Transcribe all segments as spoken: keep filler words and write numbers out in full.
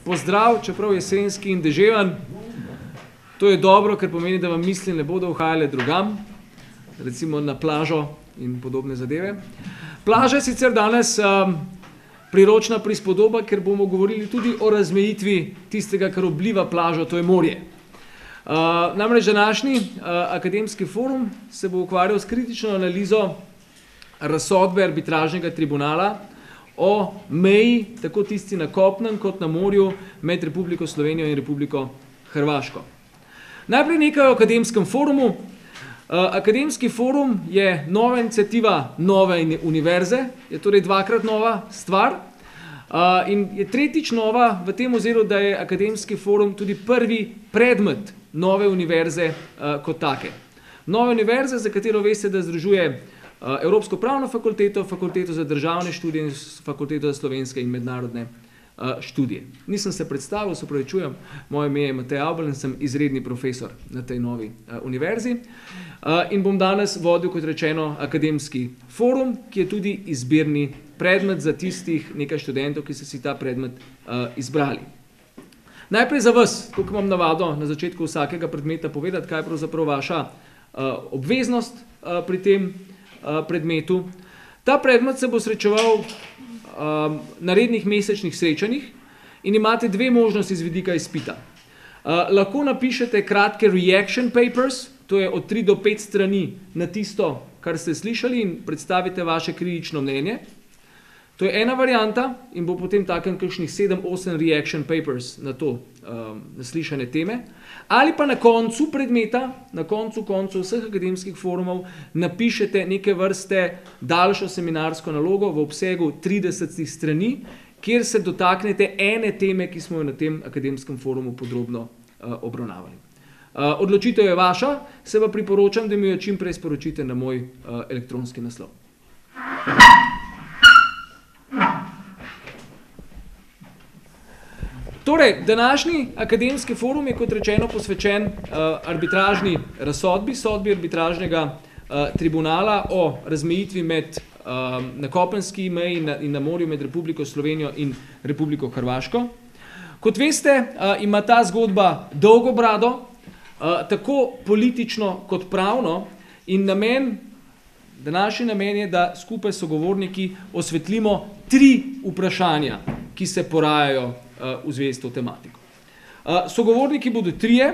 pozdrav, čeprav jesenski in deževan. To je dobro, ker pomeni, da vam misli ne bodo uhajale drugam, recimo na plažo in podobne zadeve. Plaža je sicer danes um, priročna prispodoba, ker bomo govorili tudi o razmejitvi tistega, kar obliva plažo, to je morje. Uh, namreč današnji uh, akademski forum se bo ukvarjal s kritično analizo razsodbe arbitražnega tribunala o meji, tako tisti na kopnem kot na morju, med Republiko Slovenijo in Republiko Hrvaško. Najprej nekaj o akademskem forumu. Uh, akademski forum je nova iniciativa nove univerze, je torej dvakrat nova stvar uh, in je tretjič nova v tem oziru, da je akademski forum tudi prvi predmet nove univerze uh, kot take. Nove univerze, za katero veste, da združuje uh, Evropsko pravno fakulteto, fakulteto za državne študije in fakulteto za slovenske in mednarodne uh, študije. Nisem se predstavil, se opravičujem, moje ime je Matej Avbelj in sem izredni profesor na tej novi uh, univerzi uh, in bom danes vodil, kot rečeno, akademski forum, ki je tudi izbirni predmet za tistih nekaj študentov, ki so si ta predmet uh, izbrali. Najprej za vas, kot imam navado na začetku vsakega predmeta povedati, kaj je pravzaprav vaša uh, obveznost uh, pri tem uh, predmetu. Ta predmet se bo srečeval uh, na rednih mesečnih srečanjih in imate dve možnosti z vidika izpita. Uh, lahko napišete kratke reaction papers, to je od tri do pet strani na tisto, kar ste slišali in predstavite vaše kritično mnenje. To je ena varianta in bo potem takem kakšnih sedem osem reaction papers na to um, naslišane teme. Ali pa na koncu predmeta, na koncu koncu vseh akademskih forumov napišete neke vrste daljšo seminarsko nalogo v obsegu trideset strani, kjer se dotaknete ene teme, ki smo jo na tem akademskem forumu podrobno uh, obravnavali. Uh, odločitev je vaša, se pa priporočam, da mi jo čim prej sporočite na moj uh, elektronski naslov. Torej, današnji akademski forum je, kot rečeno, posvečen uh, arbitražni razsodbi, sodbi arbitražnega uh, tribunala o razmejitvi med uh, na kopenski meji in na, in na morju med Republiko Slovenijo in Republiko Hrvaško. Kot veste, uh, ima ta zgodba dolgo brado, uh, tako politično kot pravno, in namen, današnji namen je, da skupaj s sogovorniki osvetlimo tri vprašanja, ki se porajajo v zvezi s to tematiko. Sogovorniki bodo trije,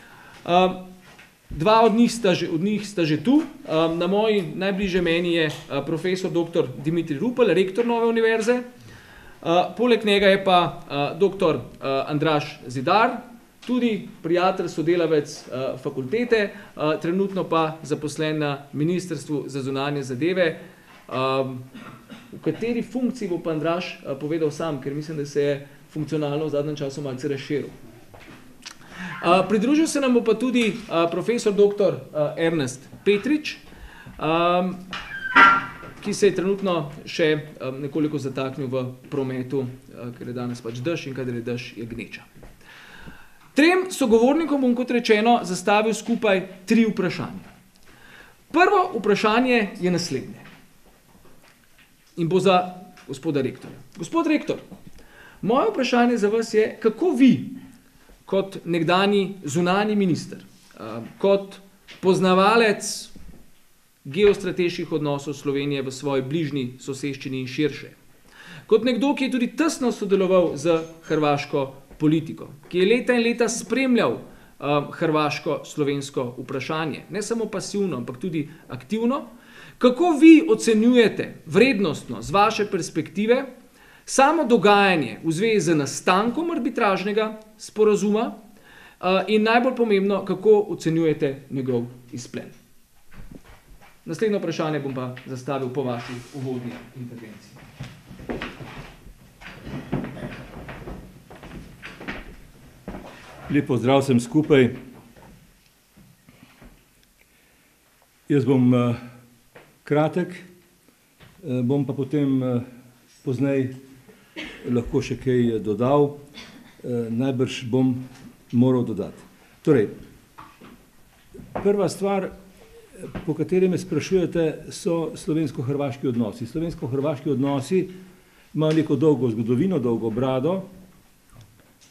dva od njih sta že, od njih sta že tu. Na moji najbližje meni je profesor doktor Dimitrij Rupel, rektor Nove univerze. Poleg njega je pa doktor Andraž Zidar, tudi prijatelj, sodelavec fakultete, trenutno pa zaposlen na Ministrstvu za zunanje zadeve. V kateri funkciji bo pa Andraž povedal sam, ker mislim, da se je funkcionalno v zadnjem času malce razširil. Uh, pridružil se nam bo pa tudi uh, profesor doktor uh, Ernest Petrič, um, ki se je trenutno še um, nekoliko zataknil v prometu, uh, ker je danes pač dež in kadar je dež, je gneča. Trem sogovornikom bom, kot rečeno, zastavil skupaj tri vprašanja. Prvo vprašanje je naslednje in bo za gospoda rektorja. Gospod rektor, moje vprašanje za vas je, kako vi, kot nekdanji zunanji minister, kot poznavalec geostrateških odnosov Slovenije v svoji bližnji soseščini in širše, kot nekdo, ki je tudi tesno sodeloval z hrvaško politiko, ki je leta in leta spremljal hrvaško-slovensko vprašanje, ne samo pasivno, ampak tudi aktivno, kako vi ocenjujete vrednostno z vaše perspektive samo dogajanje v zvezi z nastankom arbitražnega sporazuma uh, in najbolj pomembno, kako ocenjujete njegov izplen. Naslednje vprašanje bom pa zastavil po vaši uvodni intervenciji. Lep pozdrav sem skupaj. Jaz bom uh, kratek, uh, bom pa potem uh, poznej lahko še kaj dodal, e, najbrž bom moral dodati. Torej, prva stvar, po kateri me sprašujete, so slovensko-hrvaški odnosi. Slovensko-hrvaški odnosi imajo neko dolgo zgodovino, dolgo brado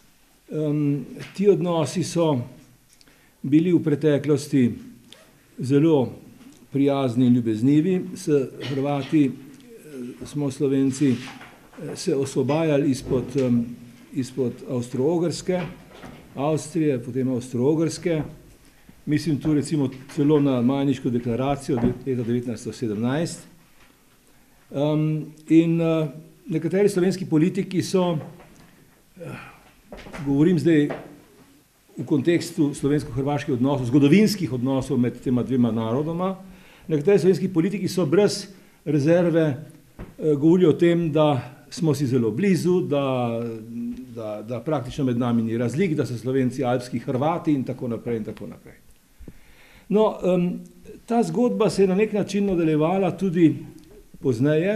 Um, ti odnosi so bili v preteklosti zelo prijazni in ljubeznivi. S Hrvati smo Slovenci se osvobajali izpod, um, izpod Avstro-Ogrske, Avstrije, potem Avstro-Ogrske. Mislim tu recimo celo na Majniško deklaracijo leta devetnajststo sedemnajst. Um, in uh, nekateri slovenski politiki so, uh, govorim zdaj v kontekstu slovensko-hrvaških odnosov, zgodovinskih odnosov med tema dvema narodoma, nekateri slovenski politiki so brez rezerve uh, govorili o tem, da smo si zelo blizu, da, da, da praktično med nami ni razlik, da so Slovenci alpski Hrvati in tako naprej in tako naprej. No, um, ta zgodba se je na nek način nadaljevala tudi pozneje.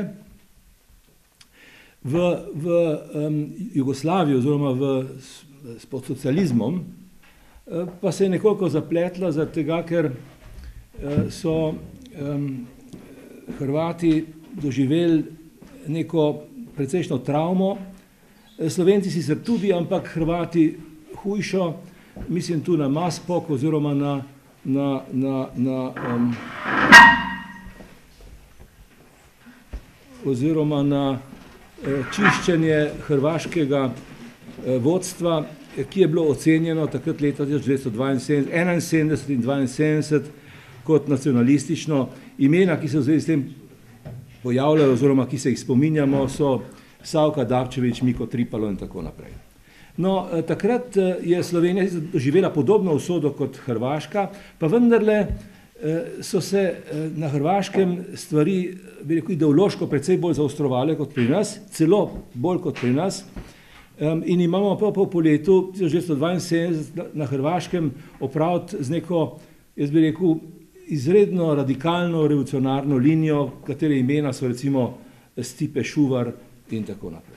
V, v um, Jugoslaviji oziroma v, pod socializmom uh, pa se je nekoliko zapletla zaradi tega, ker uh, so um, Hrvati doživeli neko precejšno travmo. Slovenci sicer tudi, ampak Hrvati hujšo, mislim tu na Maspok oziroma na na, na, na um, oziroma na eh, čiščenje hrvaškega eh, vodstva, eh, ki je bilo ocenjeno takrat leta tisoč devetsto enainsedemdeset in dvainsedemdeset kot nacionalistično. Imena, ki se v zvezi s tem pojavljajo oziroma ki se jih spominjamo, so Savka Dabčević, Miko Tripalo in tako naprej. No, takrat je Slovenija doživela podobno usodo kot Hrvaška, pa vendarle so se na Hrvaškem stvari, bi rekel, ideološko precej bolj zaostrovale kot pri nas, celo bolj kot pri nas. In imamo pa po letu tisoč devetsto dvainsedemdeset na Hrvaškem opraviti z neko, jaz bi rekel, izredno radikalno, revolucionarno linijo, katere imena so recimo Stipe Šuvar in tako naprej.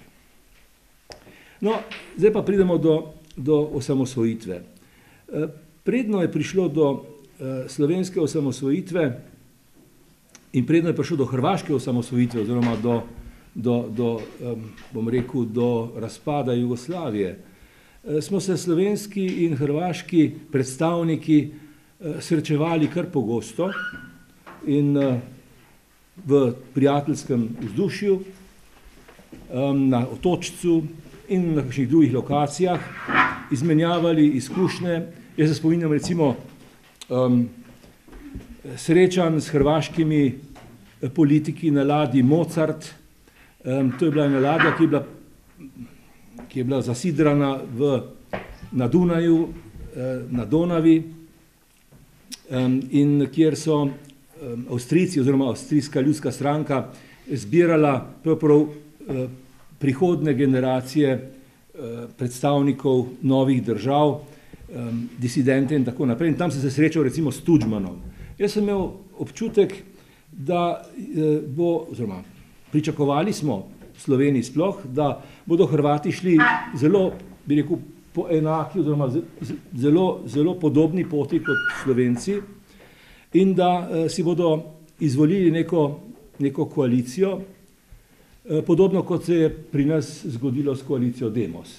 No, zdaj pa pridemo do, do osamosvojitve. Predno je prišlo do slovenske osamosvojitve in predno je prišlo do hrvaške osamosvojitve oziroma do, do, do, bom rekel, do razpada Jugoslavije, smo se slovenski in hrvaški predstavniki srečevali kar pogosto in v prijateljskem vzdušju, na Otočcu in na kakšnih drugih lokacijah, izmenjavali izkušnje. Jaz se spominjam recimo um, srečanj s hrvaškimi politiki na ladji Mozart. Um, to je bila ena ladja, ki je bila, ki je bila zasidrana v, na Dunaju, eh, na Donavi um, in kjer so um, Avstrijci oziroma Avstrijska ljudska stranka zbirala pravzaprav eh, prihodne generacije predstavnikov novih držav, disidente in tako naprej. In tam sem se srečal recimo s Tudžmanom. Jaz sem imel občutek, da bo, oziroma pričakovali smo v Sloveniji sploh, da bodo Hrvati šli zelo, bi rekel, po enaki oziroma zelo, zelo podobni poti kot Slovenci in da si bodo izvolili neko, neko koalicijo, podobno kot se je pri nas zgodilo s koalicijo Demos.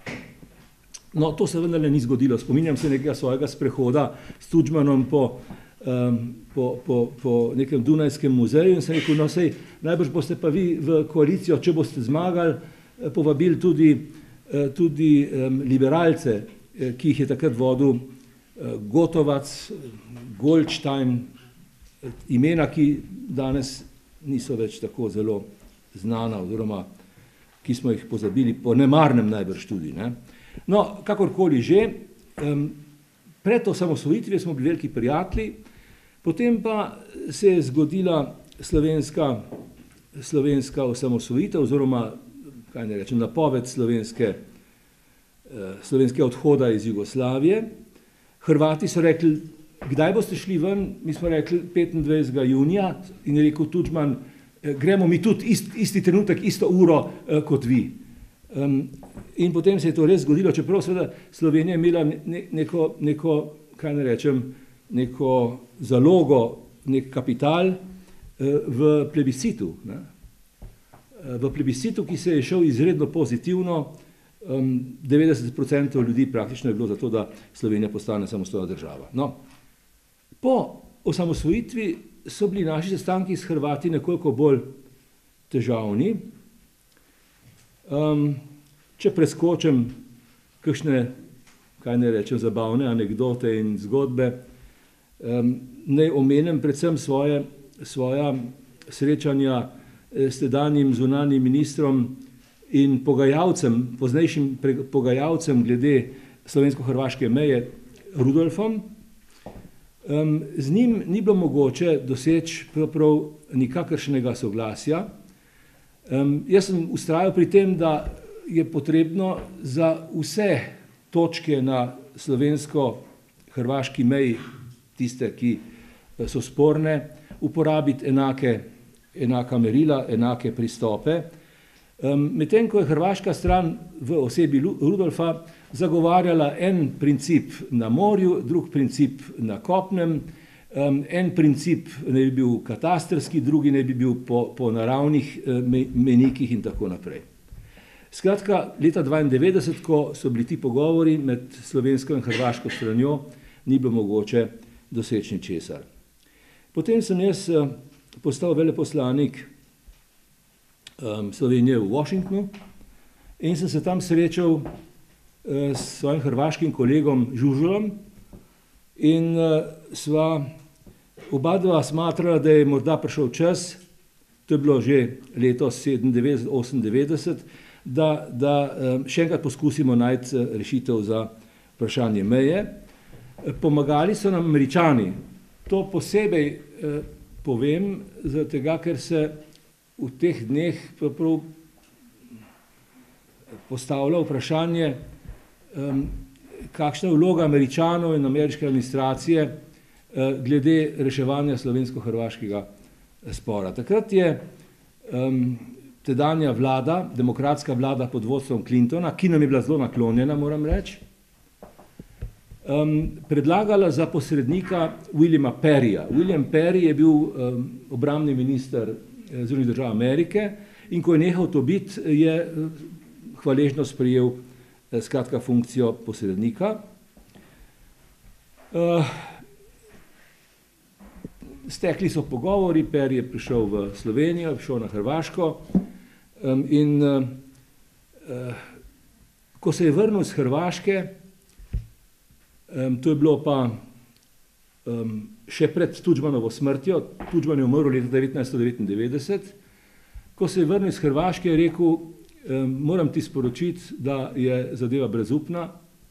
No, to se vendarle ni zgodilo. Spominjam se nekega svojega sprehoda s Tudžmanom po, um, po, po, po nekem Dunajskem muzeju in sem rekel, no sej, najbrž boste pa vi v koalicijo, če boste zmagali, povabili tudi, tudi um, liberalce, ki jih je takrat vodil uh, Gotovac, Goldstein, imena, ki danes niso več tako zelo znana, oziroma ki smo jih pozabili, po nemarnem najbrž tudi. Ne? No, kakorkoli že, um, pred osamosvojitvijo smo bili veliki prijatelji, potem pa se je zgodila slovenska, slovenska osamosvojitev, oziroma, kaj ne rečem, napoved slovenske, uh, slovenske odhoda iz Jugoslavije. Hrvati so rekli, kdaj boste šli ven? Mi smo rekli petindvajsetega junija in je rekel Tudžman, gremo mi tudi ist, isti trenutek, isto uro eh, kot vi. Um, in potem se je to res zgodilo, čeprav seveda Slovenija je imela ne, neko, neko, kaj ne rečem, neko zalogo, nek kapital eh, v plebiscitu. Ne? V plebiscitu, ki se je šel izredno pozitivno Um, devetdeset procentov ljudi praktično je bilo za to, da Slovenija postane samostojna država. No, po osamosvojitvi so bili naši sestanki s Hrvati nekoliko bolj težavni. Um, če preskočim kakšne, kaj ne rečem, zabavne anekdote in zgodbe, um, naj omenim predvsem svoje, svoja srečanja s tedanjim zunanjim ministrom in pogajalcem, poznejšim pogajalcem glede slovensko-hrvaške meje Rudolfom. Um, z njim ni bilo mogoče doseči prav nikakršnega soglasja. Um, jaz sem vztrajal pri tem, da je potrebno za vse točke na slovensko-hrvaški meji, tiste, ki so sporne, uporabiti enake, enaka merila, enake pristope. Um, medtem ko je hrvaška stran v osebi Rudolfa zagovarjala en princip na morju, drug princip na kopnem, um, en princip ne bi bil katastrski, drugi ne bi bil po, po naravnih uh, menikih in tako naprej. Skratka, leta dvaindevetdeset, ko so bili ti pogovori med slovensko in hrvaško stranjo, ni bilo mogoče doseči ničesar. Potem sem jaz uh, postal veleposlanik um, Slovenije v Washingtonu in sem se tam srečal uh, s svojim hrvaškim kolegom Žužulom in uh, sva oba dva smatrala, da je morda prišel čas, to je bilo že letos sedemindevetdeset osemindevetdeset, da, da um, še enkrat poskusimo najti rešitev za vprašanje meje. Pomagali so nam Američani. To posebej eh, povem, zaradi tega, ker se v teh dneh postavlja vprašanje, um, kakšna je vloga Američanov in ameriške administracije eh, glede reševanja slovensko-hrvaškega spora. Takrat je um, tedanja vlada, demokratska vlada pod vodstvom Clintona, ki nam je bila zelo naklonjena, moram reči, Um, predlagala za posrednika Williama Perryja. William Perry je bil um, obrambni minister Združenih držav Amerike in ko je nehal to biti, je hvaležno sprejel eh, skratka funkcijo posrednika. Uh, stekli so pogovori, Perry je prišel v Slovenijo, prišel na Hrvaško um, in uh, uh, ko se je vrnil z Hrvaške, Um, to je bilo pa um, še pred Tudžmanovo smrtjo. Tudžman je umrl leta devetnajststo devetindevetdeset. Ko se je vrnil iz Hrvaške, je rekel, um, moram ti sporočiti, da je zadeva brezupna.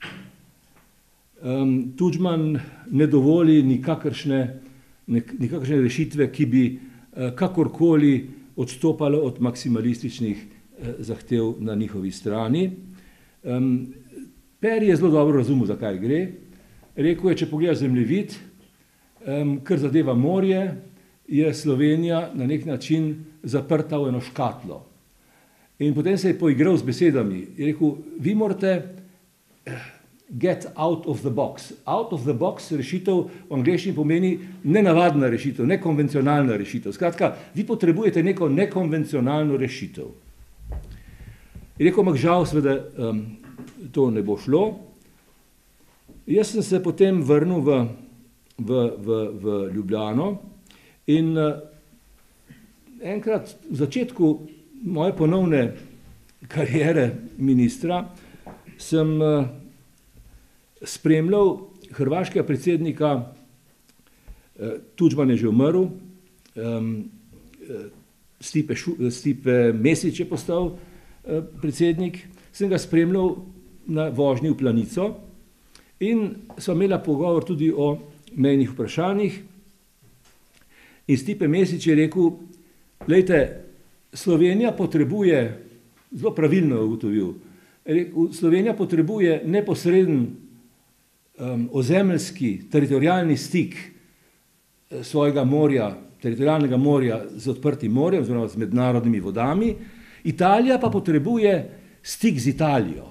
Um, Tudžman ne dovoli nikakršne, nikakršne rešitve, ki bi uh, kakorkoli odstopalo od maksimalističnih uh, zahtev na njihovi strani. Um, Perry je zelo dobro razumel, zakaj gre. Rekel je, če pogledaš zemljevid, um, kar zadeva morje, je Slovenija na nek način zaprta v eno škatlo. In potem se je poigral z besedami. Je rekel, vi morate get out of the box. Out of the box rešitev v angleščini pomeni nenavadna rešitev, nekonvencionalna rešitev. Skratka, vi potrebujete neko nekonvencionalno rešitev. Je rekel, ampak žal, seveda, um, to ne bo šlo. Jaz sem se potem vrnil v, v, v, v Ljubljano in uh, enkrat v začetku moje ponovne kariere ministra sem uh, spremljal hrvaškega predsednika, uh, Tudžman je že umrl, um, Stipe, Šu, Stipe Mesić je postal uh, predsednik, sem ga spremljal na vožnji v Planico in sva imela pogovor tudi o mejnih vprašanjih. In Stipe Mesić je rekel, glejte, Slovenija potrebuje, zelo pravilno je ugotovil, rekel, Slovenija potrebuje neposreden um, ozemeljski, teritorijalni stik svojega morja, teritorijalnega morja z odprtim morjem, oziroma z mednarodnimi vodami, Italija pa potrebuje stik z Italijo.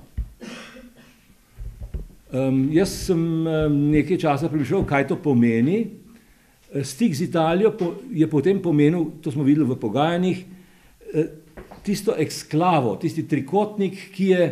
Um, jaz sem um, nekaj časa prišel, kaj to pomeni. Stik z Italijo po, je potem pomenil, to smo videli v pogajanjih, tisto eksklavo, tisti trikotnik, ki je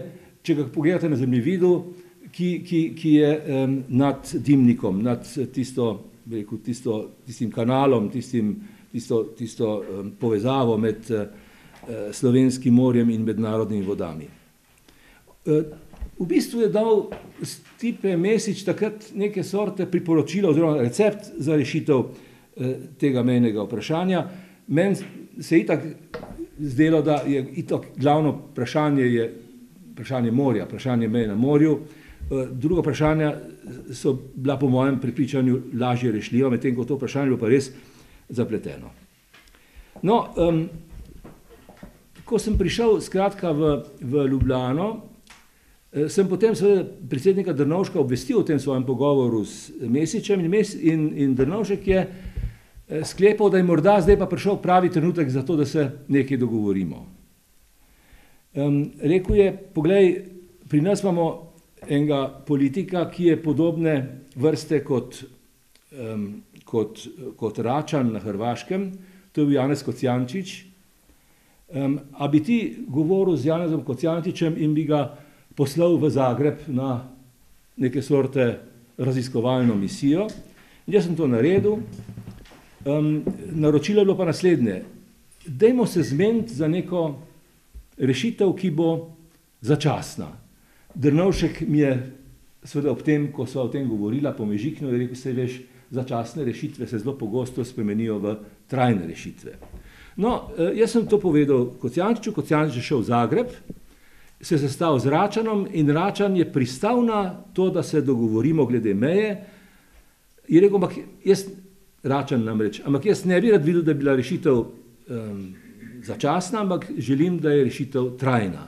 če ga pogledate na zemljevidu, ki, ki, ki je um, nad dimnikom, nad tisto, bi rekel, tisto, tistim kanalom, tistim, tisto, tisto um, povezavo med uh, Slovenskim morjem in mednarodnimi vodami. Uh, v bistvu je dal Stipe Mesić takrat neke sorte priporočila oziroma recept za rešitev uh, tega mejnega vprašanja. Meni se je itak zdelo, da je itak glavno vprašanje je vprašanje morja, vprašanje meje na morju. Druga vprašanja so bila po mojem prepričanju lažje rešljiva, medtem ko to vprašanje bilo pa res zapleteno. No, um, ko sem prišel skratka v, v Ljubljano, sem potem seveda predsednika Drnovška obvestil o tem svojem pogovoru s Mesićem in, Mes, in, in Drnovšek je sklepal, da je morda zdaj pa prišel pravi trenutek za to, da se nekaj dogovorimo. Um, rekel je, poglej, pri nas imamo enega politika, ki je podobne vrste kot, um, kot, kot Račan na Hrvaškem, to je bil Janez Kocijančič. Um, a bi ti govoril z Janezom Kocijančičem in bi ga poslal v Zagreb na neke sorte raziskovalno misijo. In jaz sem to naredil. Um, naročilo je bilo pa naslednje. Dajmo se zmeniti za neko rešitev, ki bo začasna. Drnovšek mi je seveda ob tem, ko sva o tem govorila, pomežiknil in rekel, se veš, začasne rešitve se zelo pogosto spremenijo v trajne rešitve. No, jaz sem to povedal Kocijančiču, Kocijančič je šel v Zagreb, se sestal z Račanom in Račan je pristal na to, da se dogovorimo glede meje. Je rekel, ampak jaz, Račan namreč, ampak jaz ne bi rad videl, da je bila rešitev um, začasna, ampak želim, da je rešitev trajna.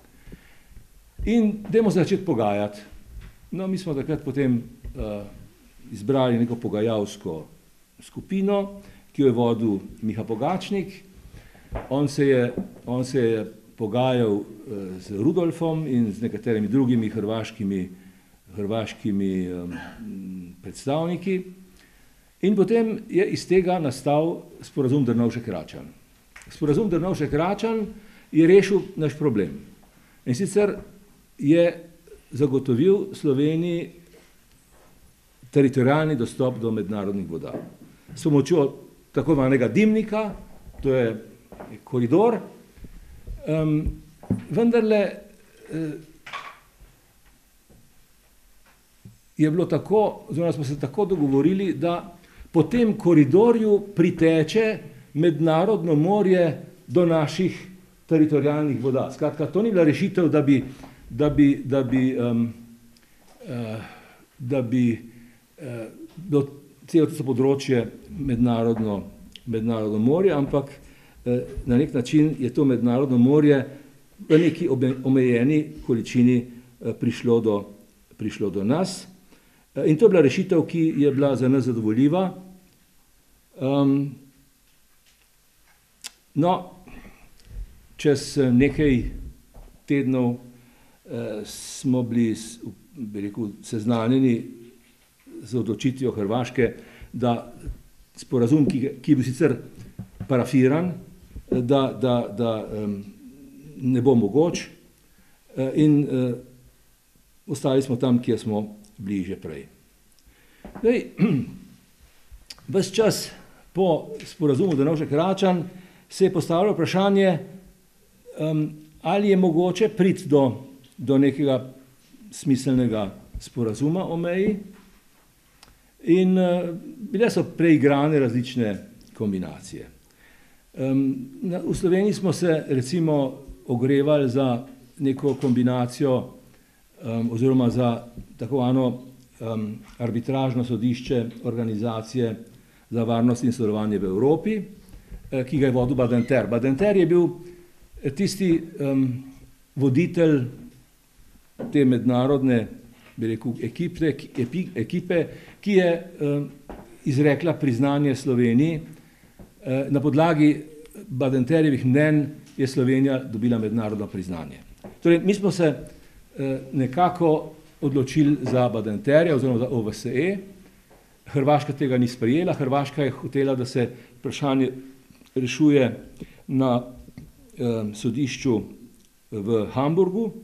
In dajmo začeti pogajati. No, mi smo takrat potem uh, izbrali neko pogajalsko skupino, ki jo je vodil Miha Pogačnik. On se je, on se je pogajal uh, z Rudolfom in z nekaterimi drugimi hrvaškimi, hrvaškimi um, predstavniki. In potem je iz tega nastal sporazum Drnovšek-Račan. Sporazum Drnovšek-Račan je rešil naš problem. In sicer je zagotovil Sloveniji teritorijalni dostop do mednarodnih voda. S pomočjo tako imenovanega dimnika, to je koridor, um, vendarle uh, je bilo tako, oziroma smo se tako dogovorili, da po tem koridorju priteče mednarodno morje do naših teritorijalnih voda. Skratka, to ni bila rešitev, da bi, da bi, da bi, um, uh, da bi uh, bilo celo to področje mednarodno, mednarodno morje, ampak uh, na nek način je to mednarodno morje v neki omejeni količini uh, prišlo, do, prišlo do nas. Uh, in to je bila rešitev, ki je bila za nas zadovoljiva. Um, no, čez nekaj tednov eh, smo bili, bi rekel, seznanjeni z odločitvijo Hrvaške, da sporazum, ki, ki je bil sicer parafiran, da, da, da um, ne bo mogoč eh, in eh, ostali smo tam, kjer smo bili že prej. Zdaj, ves čas po sporazumu Drnovšek-Račan se je postavilo vprašanje, Um, ali je mogoče priti do, do nekega smiselnega sporazuma o meji. In uh, bile so preigrane različne kombinacije. Um, na, v Sloveniji smo se recimo ogrevali za neko kombinacijo um, oziroma za tako eno um, arbitražno sodišče Organizacije za varnost in sodelovanje v Evropi, eh, ki ga je vodil Badinter. Badinter je bil tisti um, voditelj te mednarodne, bi rekel, ekipe, epi, ekipe, ki je um, izrekla priznanje Sloveniji. Uh, na podlagi Badinterjevih mnenj je Slovenija dobila mednarodno priznanje. Torej, mi smo se uh, nekako odločili za Badinterja oziroma za O V S E. Hrvaška tega ni sprejela. Hrvaška je hotela, da se vprašanje rešuje na sodišču v Hamburgu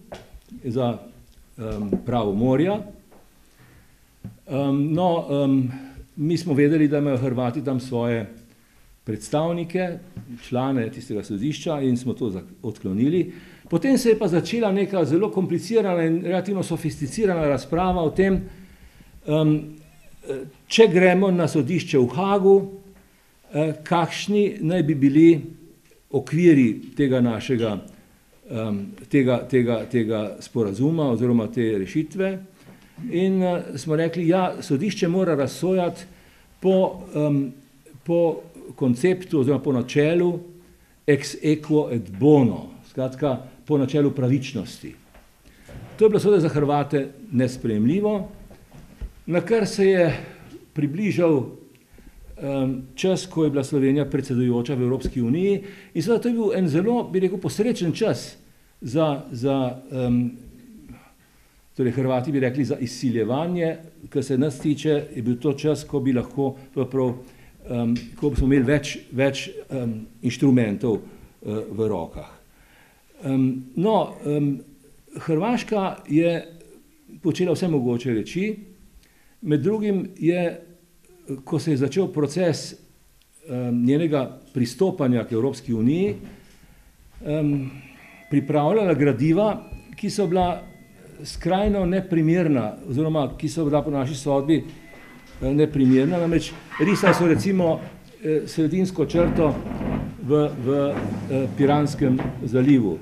za um, pravo morja. Um, no, um, mi smo vedeli, da imajo Hrvati tam svoje predstavnike, člane tistega sodišča in smo to odklonili. Potem se je pa začela neka zelo komplicirana in relativno sofisticirana razprava o tem, um, če gremo na sodišče v Hagu, eh, kakšni naj bi bili okviri tega našega um, tega, tega, tega sporazuma oziroma te rešitve. In uh, smo rekli, ja, sodišče mora razsojati po, um, po konceptu oziroma po načelu ex equo et bono, skratka po načelu pravičnosti. To je bilo seveda za Hrvate nesprejemljivo, na kar se je približal um, čas, ko je bila Slovenija predsedujoča v Evropski uniji in seveda to je bil en zelo, bi rekel, posrečen čas za, za um, torej Hrvati bi rekli za izsiljevanje, kar se nas tiče, je bil to čas, ko bi lahko prav, um, ko smo imeli več, več um, inštrumentov uh, v rokah. Um, no, um, Hrvaška je počela vse mogoče reči, med drugim je, ko se je začel proces um, njenega pristopanja k Evropski uniji, um, pripravljala gradiva, ki so bila skrajno neprimerna, oziroma ki so bila po naši sodbi neprimerna, namreč risali so recimo sredinsko črto v, v Piranskem zalivu.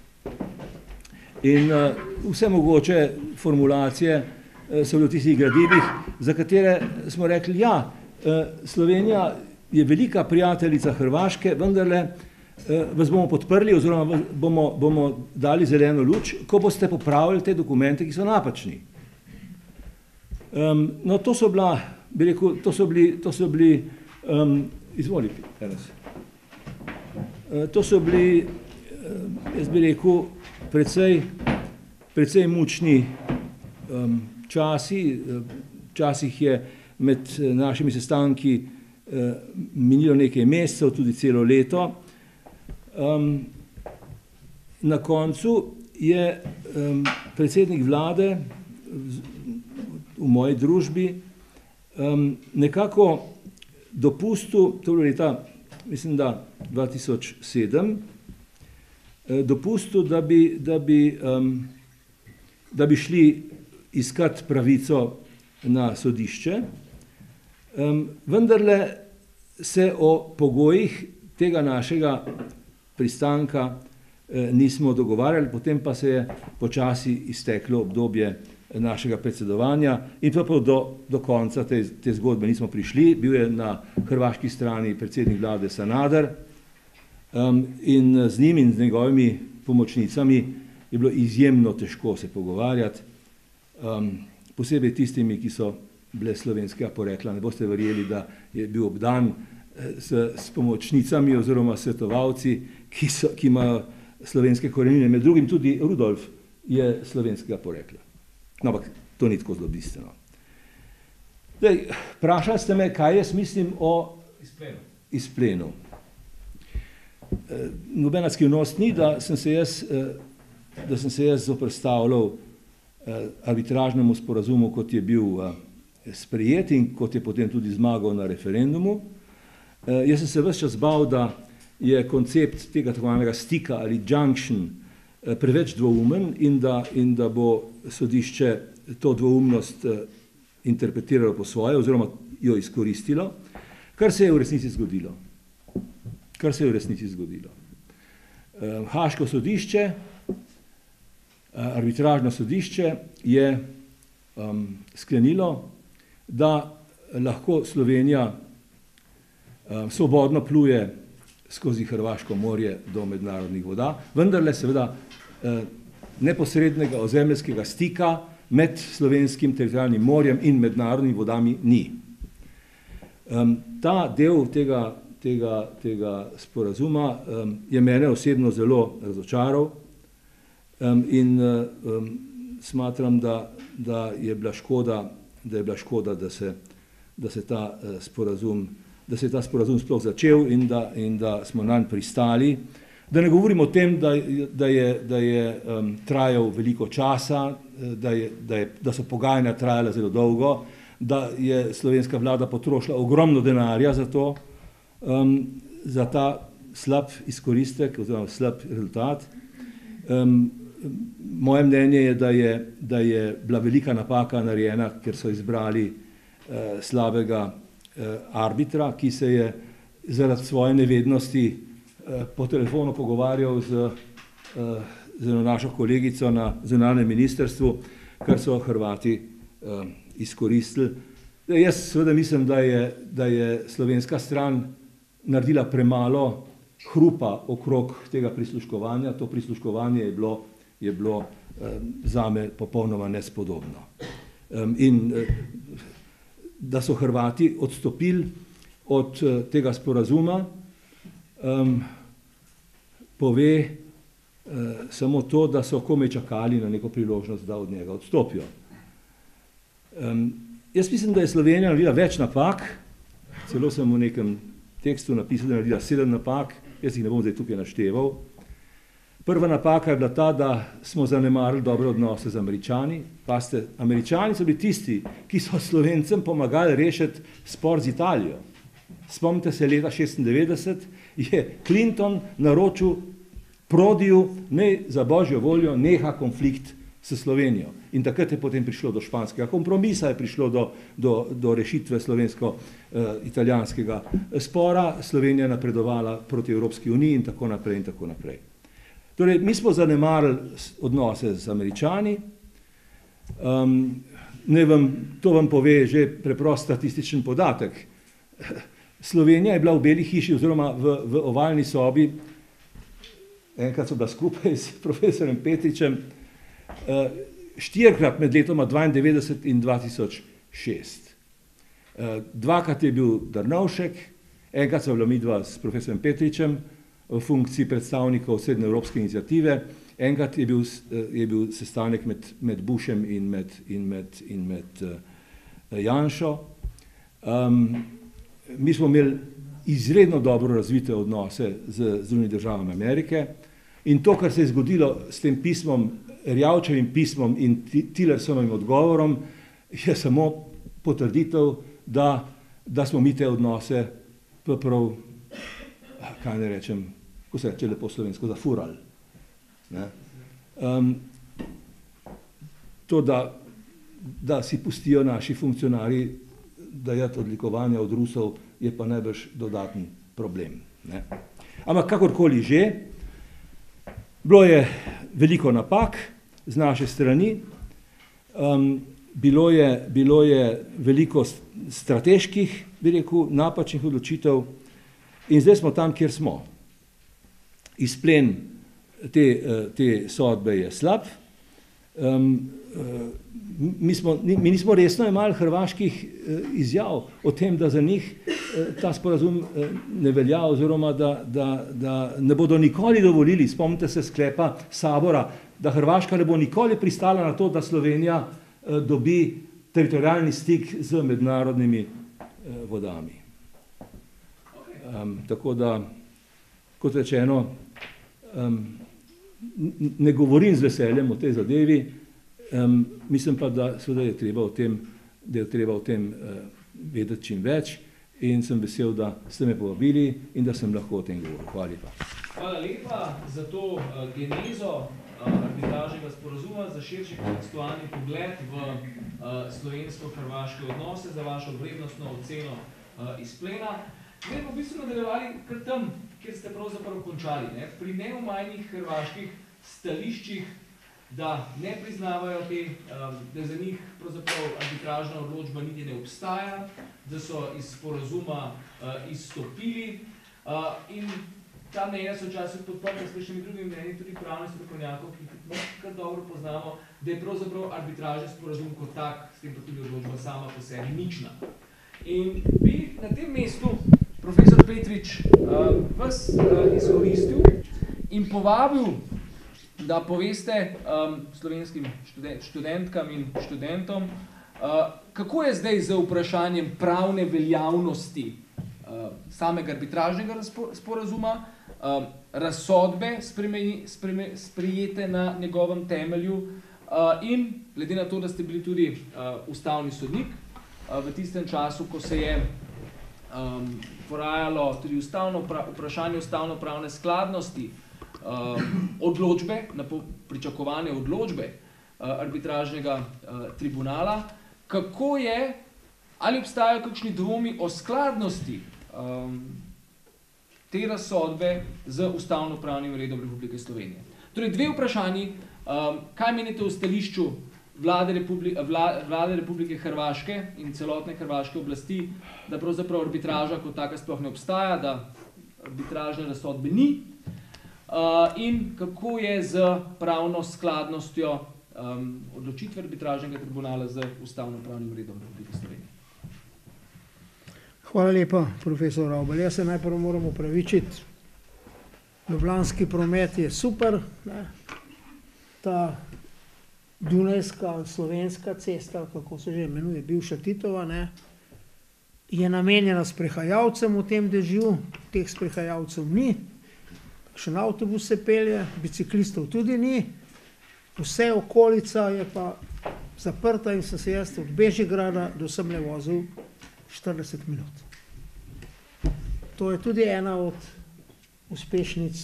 In uh, vse mogoče formulacije uh, so bile v tistih gradivih, za katere smo rekli, ja, uh, Slovenija je velika prijateljica Hrvaške, vendarle uh, vas bomo podprli oziroma bomo, bomo dali zeleno luč, ko boste popravili te dokumente, ki so napačni. Um, no, to so bila, bi rekel, to so bili, to so bili um, izvoli, Enes. Uh, to so bili, uh, jaz bi rekel, precej, precej mučni um, časi. Včasih je med našimi sestanki uh, minilo nekaj mesecev, tudi celo leto. Um, na koncu je um, predsednik vlade v moji družbi um, nekako dopustil, to je leta, mislim, da dva tisoč sedem, dopustil, da bi, da bi, um, da bi šli iskati pravico na sodišče. Um, vendarle se o pogojih tega našega pristanka eh, nismo dogovarjali, potem pa se je počasi izteklo obdobje našega predsedovanja in pa do, do konca te, te zgodbe nismo prišli. Bil je na hrvaški strani predsednik vlade Sanader, Um, in z njim in z njegovimi pomočnicami je bilo izjemno težko se pogovarjati, um, posebej tistimi, ki so bile slovenskega porekla. Ne boste verjeli, da je bil obdan s, s pomočnicami oziroma svetovalci, ki, so, ki imajo slovenske korenine. Med drugim tudi Rudolf je slovenskega porekla. No, ampak to ni tako zelo bistveno. Zdaj, vprašali ste me, kaj jaz mislim o izplenu. izplenu. Nobena skrivnost ni, da sem se jaz, da sem se jaz zoperstavljal arbitražnemu sporazumu, kot je bil sprejet in kot je potem tudi zmagal na referendumu. Jaz sem se ves čas bal, da je koncept tega tako imenovanega stika ali junction preveč dvoumen in da, in da bo sodišče to dvoumnost interpretiralo po svoje oziroma jo izkoristilo, kar se je v resnici zgodilo. Kar se je v resnici zgodilo. Haško sodišče, arbitražno sodišče je um, sklenilo, da lahko Slovenija um, svobodno pluje skozi Hrvaško morje do mednarodnih voda, vendarle seveda uh, neposrednega ozemeljskega stika med slovenskim teritorialnim morjem in mednarodnimi vodami ni. Um, ta del tega Tega, tega sporazuma um, je mene osebno zelo razočaral um, in um, smatram, da, da je bila škoda, da je bila škoda, da se, da se ta uh, sporazum, da se je ta sporazum sploh začel in da, in da smo nanj pristali. Da ne govorim o tem, da, da je, da je um, trajal veliko časa, da, je, da, je, da so pogajanja trajala zelo dolgo, da je slovenska vlada potrošila ogromno denarja za to, um, za ta slab izkoristek oziroma slab rezultat. Um, moje mnenje je da, je, da je bila velika napaka narejena, ker so izbrali uh, slabega uh, arbitra, ki se je zaradi svoje nevednosti po telefonu pogovarjal z, z našo kolegico na zunanjem ministrstvu, kar so Hrvati izkoristili. Jaz seveda mislim, da je, da je slovenska stran naredila premalo hrupa okrog tega prisluškovanja. To prisluškovanje je bilo, je bilo zame popolnoma nespodobno. In da so Hrvati odstopili od tega sporazuma, Um, pove uh, samo to, da so komaj čakali na neko priložnost, da od njega odstopijo. Um, jaz mislim, da je Slovenija naredila več napak, celo sem v nekem tekstu napisal, da je naredila sedem napak, jaz jih ne bom zdaj tukaj našteval. Prva napaka je bila ta, da smo zanemarili dobre odnose z Američani. Pazite, Američani so bili tisti, ki so Slovencem pomagali rešiti spor z Italijo. Spomnite se, leta šestindevetdeset je Clinton naročil Prodiju, naj za božjo voljo neha konflikt s Slovenijo. In takrat je potem prišlo do španskega kompromisa, je prišlo do, do, do rešitve slovensko-italijanskega spora, Slovenija napredovala proti Evropski uniji in tako naprej in tako naprej. Torej, mi smo zanemarili odnose z Američani. Um, ne vam, to vam pove že preprost statističen podatek. Slovenija je bila v Beli hiši oziroma v, v ovalni sobi, enkrat so bila skupaj s profesorjem Petričem, štirikrat med letoma dvaindevetdeset in dva tisoč šest. Dvakrat je bil Drnovšek, enkrat so bila midva s profesorjem Petričem v funkciji predstavnikov srednjeevropske iniciative, enkrat je bil, je bil sestanek med, med Bushem in med, in med, in med uh, Janšo. Um, Mi smo imeli izredno dobro razvite odnose z Združenimi državami Amerike in to, kar se je zgodilo s tem pismom, Erjavčevim pismom in Tillersovim odgovorom, je samo potrditev, da, da smo mi te odnose prav, kaj ne rečem, ko se reče lepo slovensko, zafurali. Ne? Um, to, da, da si pustijo naši funkcionarji dajati odlikovanja od Rusov, je pa najbrž dodaten problem. Ne? Ampak kakorkoli že, bilo je veliko napak z naše strani, um, bilo, je, bilo je veliko strateških, bi rekel, napačnih odločitev in zdaj smo tam, kjer smo. Izplen te, te sodbe je slab. Um, Mi, smo, mi nismo resno imeli hrvaških izjav o tem, da za njih ta sporazum ne velja oziroma da, da, da ne bodo nikoli dovolili, spomnite se sklepa Sabora, da Hrvaška ne bo nikoli pristala na to, da Slovenija dobi teritorialni stik z mednarodnimi vodami. Um, tako da, kot rečeno, um, ne govorim z veseljem o tej zadevi, Um, mislim pa, da, da je treba o tem, da je treba o tem uh, vedeti čim več in sem vesel, da ste me povabili in da sem lahko o tem govoril. Hvala lepa. Hvala lepa za to uh, genezo uh, arbitražnega sporazuma, za širši kontekstualni pogled v uh, slovensko-hrvaške odnose, za vašo vrednostno oceno uh, izplena. Zdaj pa v bistvu nadaljevali kar tam, kjer ste pravzaprav končali, ne? Pri neumajnih hrvaških stališčih, da ne priznavajo te, da za njih pravzaprav arbitražna odločba niti ne obstaja, da so iz sporazuma izstopili in ta mnenja so včasih podprta s prejšnjimi drugimi mnenji, tudi pravnih strokovnjakov, ki jih kar dobro poznamo, da je pravzaprav arbitražni sporazum kot tak, s tem pa tudi odločba sama po sebi nična. In bi na tem mestu profesor Petrič vas izkoristil in povabil, da poveste um, slovenskim študent, študentkam in študentom, uh, kako je zdaj z vprašanjem pravne veljavnosti uh, samega arbitražnega sporazuma, um, razsodbe spremeni, spreme, sprejete na njegovem temelju uh, in glede na to, da ste bili tudi uh, ustavni sodnik uh, v tistem času, ko se je um, porajalo tudi ustavno, vprašanje ustavno-pravne skladnosti um, odločbe, na pričakovane odločbe uh, arbitražnega uh, tribunala, kako je, ali obstajajo kakšni dvomi o skladnosti um, te razsodbe z ustavno-pravnim redom Republike Slovenije. Torej, dve vprašanji, um, kaj menite o stališču Vlade, Republi Vla Vlade Republike Hrvaške in celotne hrvaške oblasti, da pravzaprav arbitraža kot taka sploh ne obstaja, da arbitražne razsodbe ni, uh, in kako je z pravno skladnostjo um, odločitve arbitražnega tribunala z ustavno-pravnim redom Republike Slovenije. Hvala lepa, profesor Ravbal. Jaz se najprej moram opravičiti. Ljubljanski promet je super, ne? Ta Dunajska, slovenska cesta, kako se že imenuje, bivša Titova, ne, je namenjena sprehajalcem v tem dežju, teh sprehajalcev ni, še na avtobus se pelje, biciklistov tudi ni, vse okolica je pa zaprta in sem se jaz od Bežigrada do semle vozil štirideset minut. To je tudi ena od uspešnic,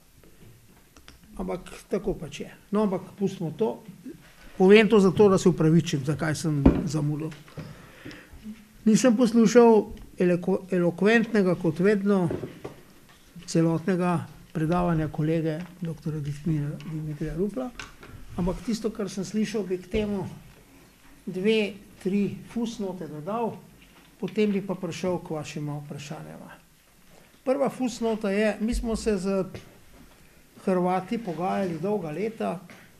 ampak tako pač je. No, ampak pustimo to. Povem to zato, da se upravičim, zakaj sem zamudil. Nisem poslušal elokventnega, kot vedno, celotnega predavanja kolege doktorja Dimitrija Rupla, ampak tisto, kar sem slišal, bi k temu dve, tri fusnote dodal, potem bi pa prišel k vašima vprašanjama. Prva fusnota je, mi smo se z Hrvati pogajali dolga leta,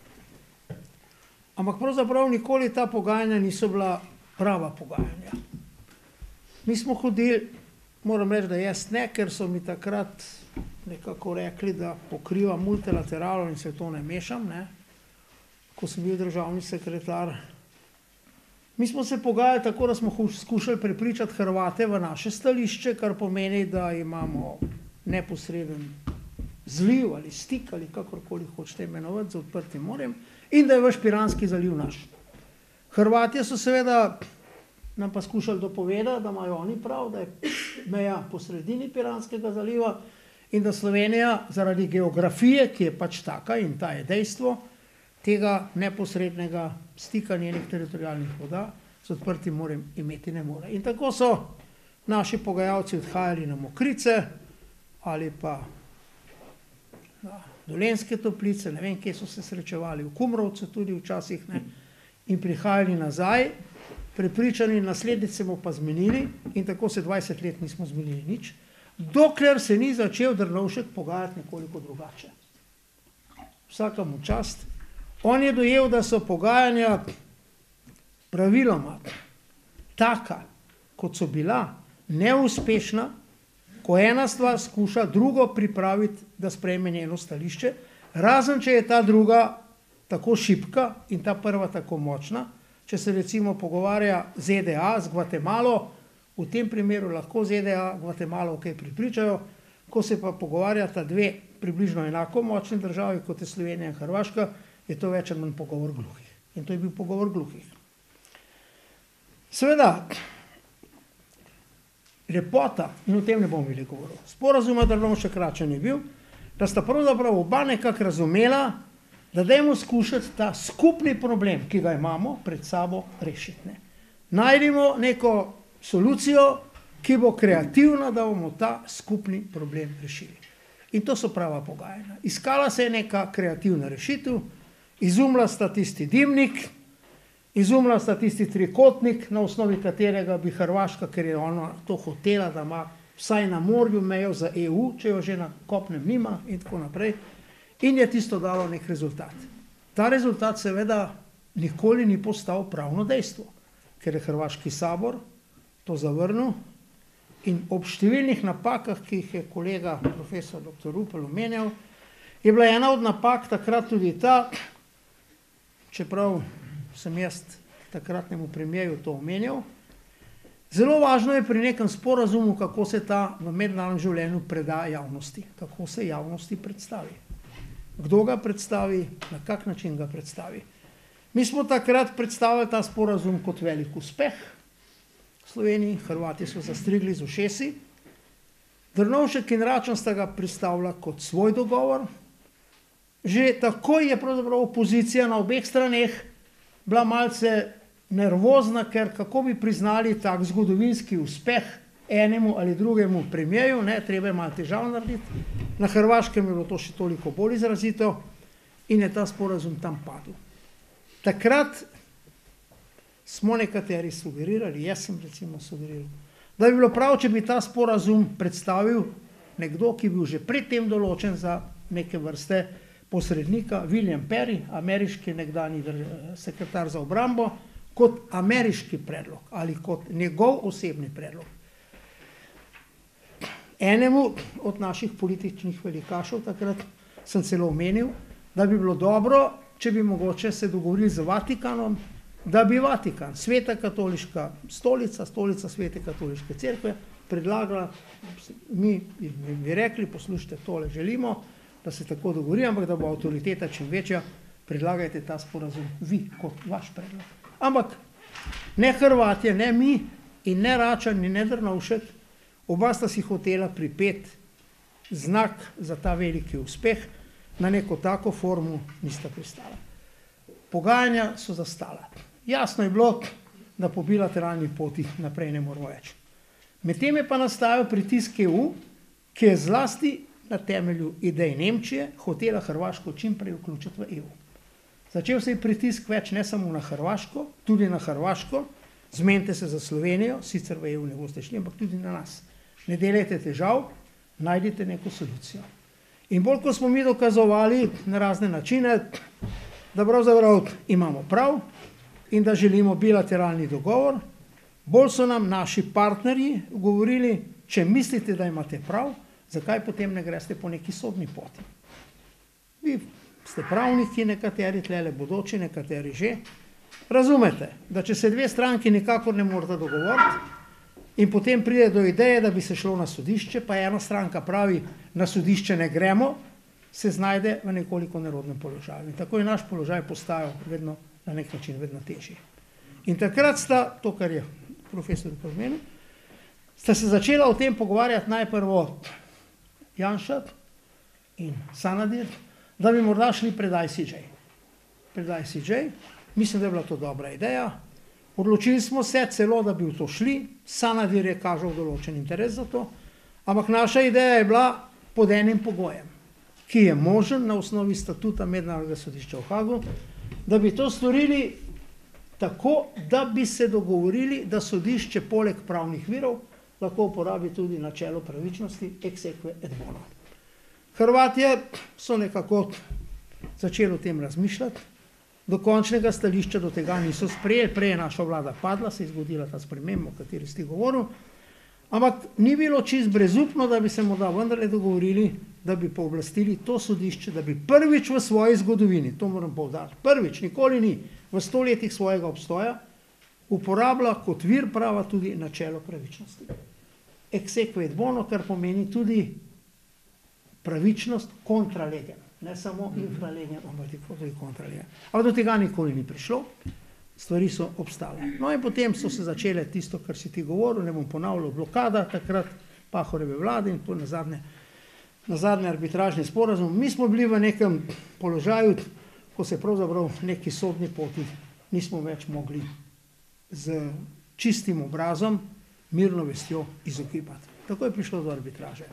ampak pravzaprav nikoli ta pogajanja niso bila prava pogajanja. Mi smo hodili, moram reči, da jaz ne, ker so mi takrat nekako rekli, da pokrivam multilateralo in se to ne mešam, ne, ko sem bil državni sekretar. Mi smo se pogajali tako, da smo skušali prepričati Hrvate v naše stališče, kar pomeni, da imamo neposreden zliv ali stik ali kakorkoli hočete imenovati z odprtim morjem in da je vaš Piranski zaliv naš. Hrvatje so seveda nam pa skušali dopovedati, da imajo oni prav, da je meja po sredini Piranskega zaliva in da Slovenija zaradi geografije, ki je pač taka in ta je dejstvo, tega neposrednega stika njenih teritorijalnih voda z odprtim morjem imeti ne more. In tako so naši pogajalci odhajali na Mokrice ali pa na Dolenjske Toplice, ne vem, kje so se srečevali, v Kumrovcu tudi včasih, ne, in prihajali nazaj, prepričani, naslednjič se bomo pa zmenili in tako se dvajset let nismo zmenili nič, dokler se ni začel Drnovšek pogajati nekoliko drugače. Vsakemu čast. On je dojel, da so pogajanja praviloma taka, kot so bila, neuspešna, ko ena stvar skuša drugo pripraviti, da sprejme njeno stališče, razen če je ta druga tako šibka in ta prva tako močna. Če se recimo pogovarja Z D A z Gvatemalo, v tem primeru lahko Z D A Gvatemalo kaj pripričajo, ko se pa pogovarjata dve približno enako močni državi, kot je Slovenija in Hrvaška, je to več ali manj pogovor gluhih. In to je bil pogovor gluhih. Seveda, lepota, in o tem ne bom veliko govoril, sporazuma Drnovšek Račan je bil, da sta pravzaprav oba nekako razumela, da dajmo skušati ta skupni problem, ki ga imamo pred sabo, rešiti. Ne. Najdimo neko solucijo, ki bo kreativna, da bomo ta skupni problem rešili. In to so prava pogajanja. Iskala se je neka kreativna rešitev, izumila sta tisti dimnik, izumila sta tisti trikotnik, na osnovi katerega bi Hrvaška, ker je ona to hotela, da ima vsaj na morju mejo za E U, če jo že na kopnem nima in tako naprej, in je tisto dalo nek rezultat. Ta rezultat seveda nikoli ni postal pravno dejstvo, ker je Hrvaški sabor to zavrnil in ob številnih napakah, ki jih je kolega profesor doktor Rupel omenjal, je bila ena od napak takrat tudi ta, čeprav sem jaz takratnemu premijeju to omenjal, Zelo važno je pri nekem sporazumu, kako se ta v mednarodnem življenju preda javnosti, kako se javnosti predstavi. Kdo ga predstavi, na kak način ga predstavi. Mi smo takrat predstavili ta sporazum kot velik uspeh v Sloveniji, Hrvati so zastrigli z ušesi, Drnovšek in Račan sta ga predstavila kot svoj dogovor. Že takoj je pravzaprav opozicija na obeh straneh bila malce nervozna, ker kako bi priznali tak zgodovinski uspeh enemu ali drugemu premijeju, ne, treba je malo težav narediti. Na Hrvaškem je bilo to še toliko bolj izrazito in je ta sporazum tam padel. Takrat smo nekateri sugerirali, jaz sem recimo sugeriral, da bi bilo prav, če bi ta sporazum predstavil nekdo, ki bi bil že predtem določen za neke vrste posrednika, William Perry, ameriški nekdanji sekretar za obrambo, kot ameriški predlog ali kot njegov osebni predlog. Enemu od naših političnih velikašev takrat sem celo omenil, da bi bilo dobro, če bi mogoče se dogovorili z Vatikanom, da bi Vatikan, Sveta katoliška stolica, stolica Svete katoliške cerkve, predlagala, mi bi rekli, poslušajte, tole želimo, da se tako dogovori, ampak da bo avtoriteta čim večja, predlagajte ta sporazum vi kot vaš predlog. Ampak ne Hrvatje, ne mi in ne Račan, ne Drnovšek, oba sta si hotela pripeti znak za ta veliki uspeh, na neko tako formu nista pristala. Pogajanja so zastala. Jasno je bilo, da po bilateralni poti naprej ne moramo več. Medtem je pa nastajal pritisk E U, ki je zlasti na temelju idej Nemčije hotela Hrvaško čim prej vključiti v E U. Začel se je pritisk več ne samo na Hrvaško, tudi na Hrvaško, zmenite se za Slovenijo, sicer v E U ne boste šli, ampak tudi na nas. Ne delajte težav, najdite neko solucijo. In bolj, ko smo mi dokazovali na razne načine, da pravzaprav imamo prav in da želimo bilateralni dogovor, bolj so nam naši partnerji govorili, če mislite, da imate prav, zakaj potem ne greste po neki sodni poti. Vi ste pravniki, nekateri tlele bodoči, nekateri že. Razumete, da če se dve stranki nikakor ne morata dogovoriti in potem pride do ideje, da bi se šlo na sodišče, pa ena stranka pravi, na sodišče ne gremo, se znajde v nekoliko nerodnem položaju. In tako je naš položaj postajal vedno na nek način vedno težji. In takrat sta, to kar je profesor pomenil, sta se začela o tem pogovarjati najprvo Janša in Sanader, da bi morda šli pred I C J. Pred I C J, mislim, da je bila to dobra ideja. Odločili smo se celo, da bi v to šli, Sanader je kažal določen interes za to, ampak naša ideja je bila pod enim pogojem, ki je možen na osnovi statuta Mednarodnega sodišča v Hagu, da bi to storili tako, da bi se dogovorili, da sodišče poleg pravnih virov lahko uporabi tudi načelo pravičnosti ex aequo et bono. Hrvatje so nekako začeli o tem razmišljati, do končnega stališča do tega niso sprejeli, prej je naša vlada padla, se je zgodila ta sprememba, o kateri ste govoril, ampak ni bilo čist brezupno, da bi se morda vendarle dogovorili, da bi pooblastili to sodišče, da bi prvič v svoji zgodovini, to moram poudariti, prvič, nikoli ni, v sto letih svojega obstoja, uporabila kot vir prava tudi načelo pravičnosti. Ex aequo et bono, kar pomeni tudi pravičnost kontra legem, ne samo infra legem, ampak tudi kontra legem. Ampak do tega nikoli ni prišlo, stvari so obstale. No in potem so se začele tisto, kar si ti govoril, ne bom ponavljal, blokada, takrat Pahorjeve vlade in to nazadnje, nazadnje arbitražni sporazum. Mi smo bili v nekem položaju, ko se pravzaprav neki sodni poti nismo več mogli z čistim obrazom, mirno vestjo izogibati. Tako je prišlo do arbitraže.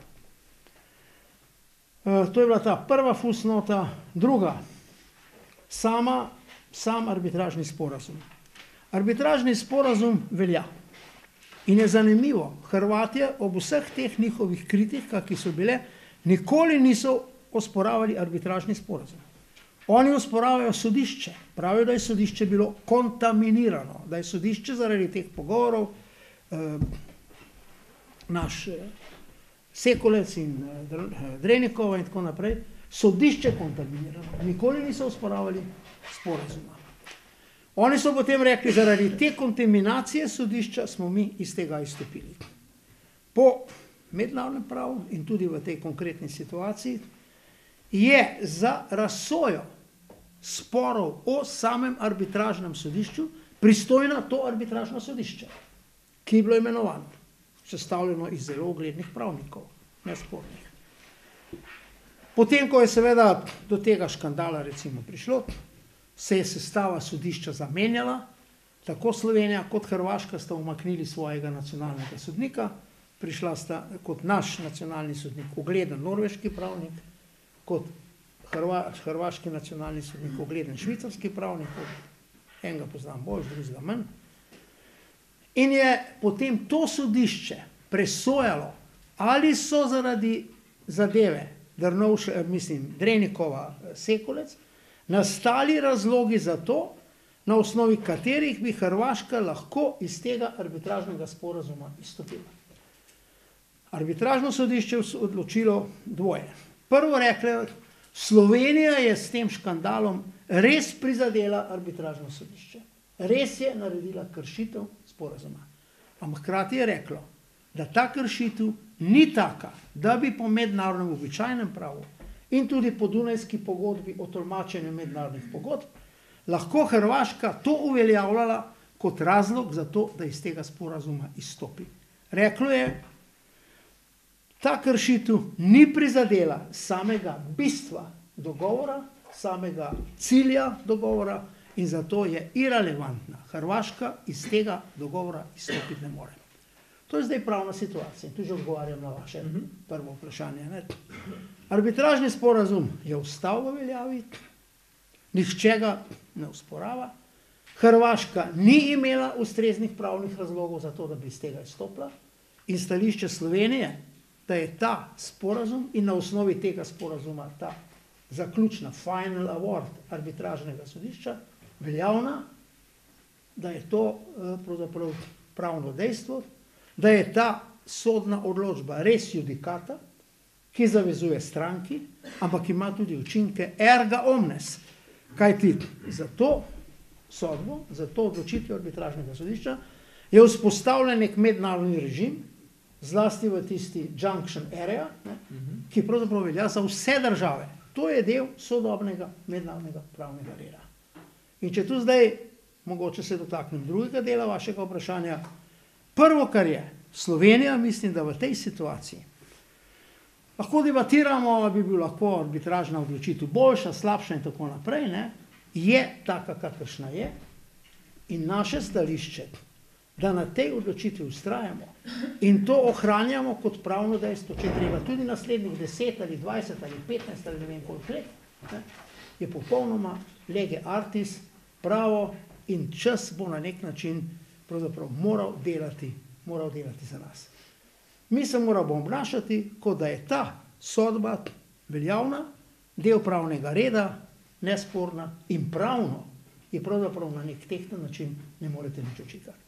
To je bila ta prva fusnota, druga, sama, sam arbitražni sporazum. Arbitražni sporazum velja. In je zanimivo, Hrvatje ob vseh teh njihovih kritikah, ki so bile, nikoli niso osporavali arbitražni sporazum. Oni osporavajo sodišče, pravijo, da je sodišče bilo kontaminirano, da je sodišče zaradi teh pogovorov, eh, naš Sekulec in Drenikova in tako naprej, sodišče kontaminirano. Nikoli niso osporavali sporazuma. Oni so potem rekli, zaradi te kontaminacije sodišča smo mi iz tega izstopili. Po mednarodnem pravu in tudi v tej konkretni situaciji je za razsojo sporov o samem arbitražnem sodišču pristojno to arbitražno sodišče, ki je bilo imenovano, sestavljeno iz zelo uglednih pravnikov, nespornih. Potem, ko je seveda do tega škandala recimo prišlo, se je sestava sodišča zamenjala, tako Slovenija kot Hrvaška sta umaknili svojega nacionalnega sodnika, prišla sta kot naš nacionalni sodnik ugleden norveški pravnik, kot Hrva, hrvaški nacionalni sodnik ugleden švicarski pravnik, enega poznam bolj, drugega manj. In je potem to sodišče presojalo, ali so zaradi zadeve Drnovše, mislim, Drenikova Sekolec, nastali razlogi za to, na osnovi katerih bi Hrvaška lahko iz tega arbitražnega sporazuma izstopila. Arbitražno sodišče je odločilo dvoje. Prvo reklo, Slovenija je s tem škandalom res prizadela arbitražno sodišče. Res je naredila kršitev sporazuma. Ampak hkrati je reklo, da ta kršitev ni taka, da bi po mednarodnem običajnem pravu in tudi po Dunajski pogodbi o tolmačenju mednarodnih pogodb lahko Hrvaška to uveljavljala kot razlog za to, da iz tega sporazuma izstopi. Reklo je, ta kršitev ni prizadela samega bistva dogovora, samega cilja dogovora in zato je irelevantna. Hrvaška iz tega dogovora izstopiti ne more. To je zdaj pravna situacija in tu že odgovarjam na vaše prvo vprašanje. Ne? Arbitražni sporazum je ostal v veljavi, nihče ga ne osporava. Hrvaška ni imela ustreznih pravnih razlogov za to, da bi iz tega izstopila in stališče Slovenije, da je ta sporazum in na osnovi tega sporazuma ta zaključna final award arbitražnega sodišča veljavna, da je to pravzaprav pravno dejstvo, da je ta sodna odločba res judikata, ki zavezuje stranki, ampak ima tudi učinke erga omnes, kajti za to sodbo, za to odločitev arbitražnega sodišča je vzpostavljen nek mednarodni režim, zlasti v tisti junction area, ne, ki pravzaprav velja za vse države. To je del sodobnega mednarodnega pravnega reda. In če tu zdaj, mogoče se dotaknem drugega dela vašega vprašanja, prvo, kar je, Slovenija, mislim, da v tej situaciji lahko debatiramo, bi bil lahko arbitražna odločitev boljša, slabša in tako naprej, ne, je taka, kakršna je in naše stališče, da na tej odločitvi vztrajamo in to ohranjamo kot pravno dejstvo, če treba tudi naslednjih deset ali dvajset ali petnajst ali ne vem koliko let, ne, je popolnoma lege artis, pravo in čas bo na nek način pravzaprav moral delati, moral delati za nas. Mi se moramo obnašati, kot da je ta sodba veljavna, del pravnega reda, nesporna in pravno je pravzaprav na nek tehten način ne morete nič očitati.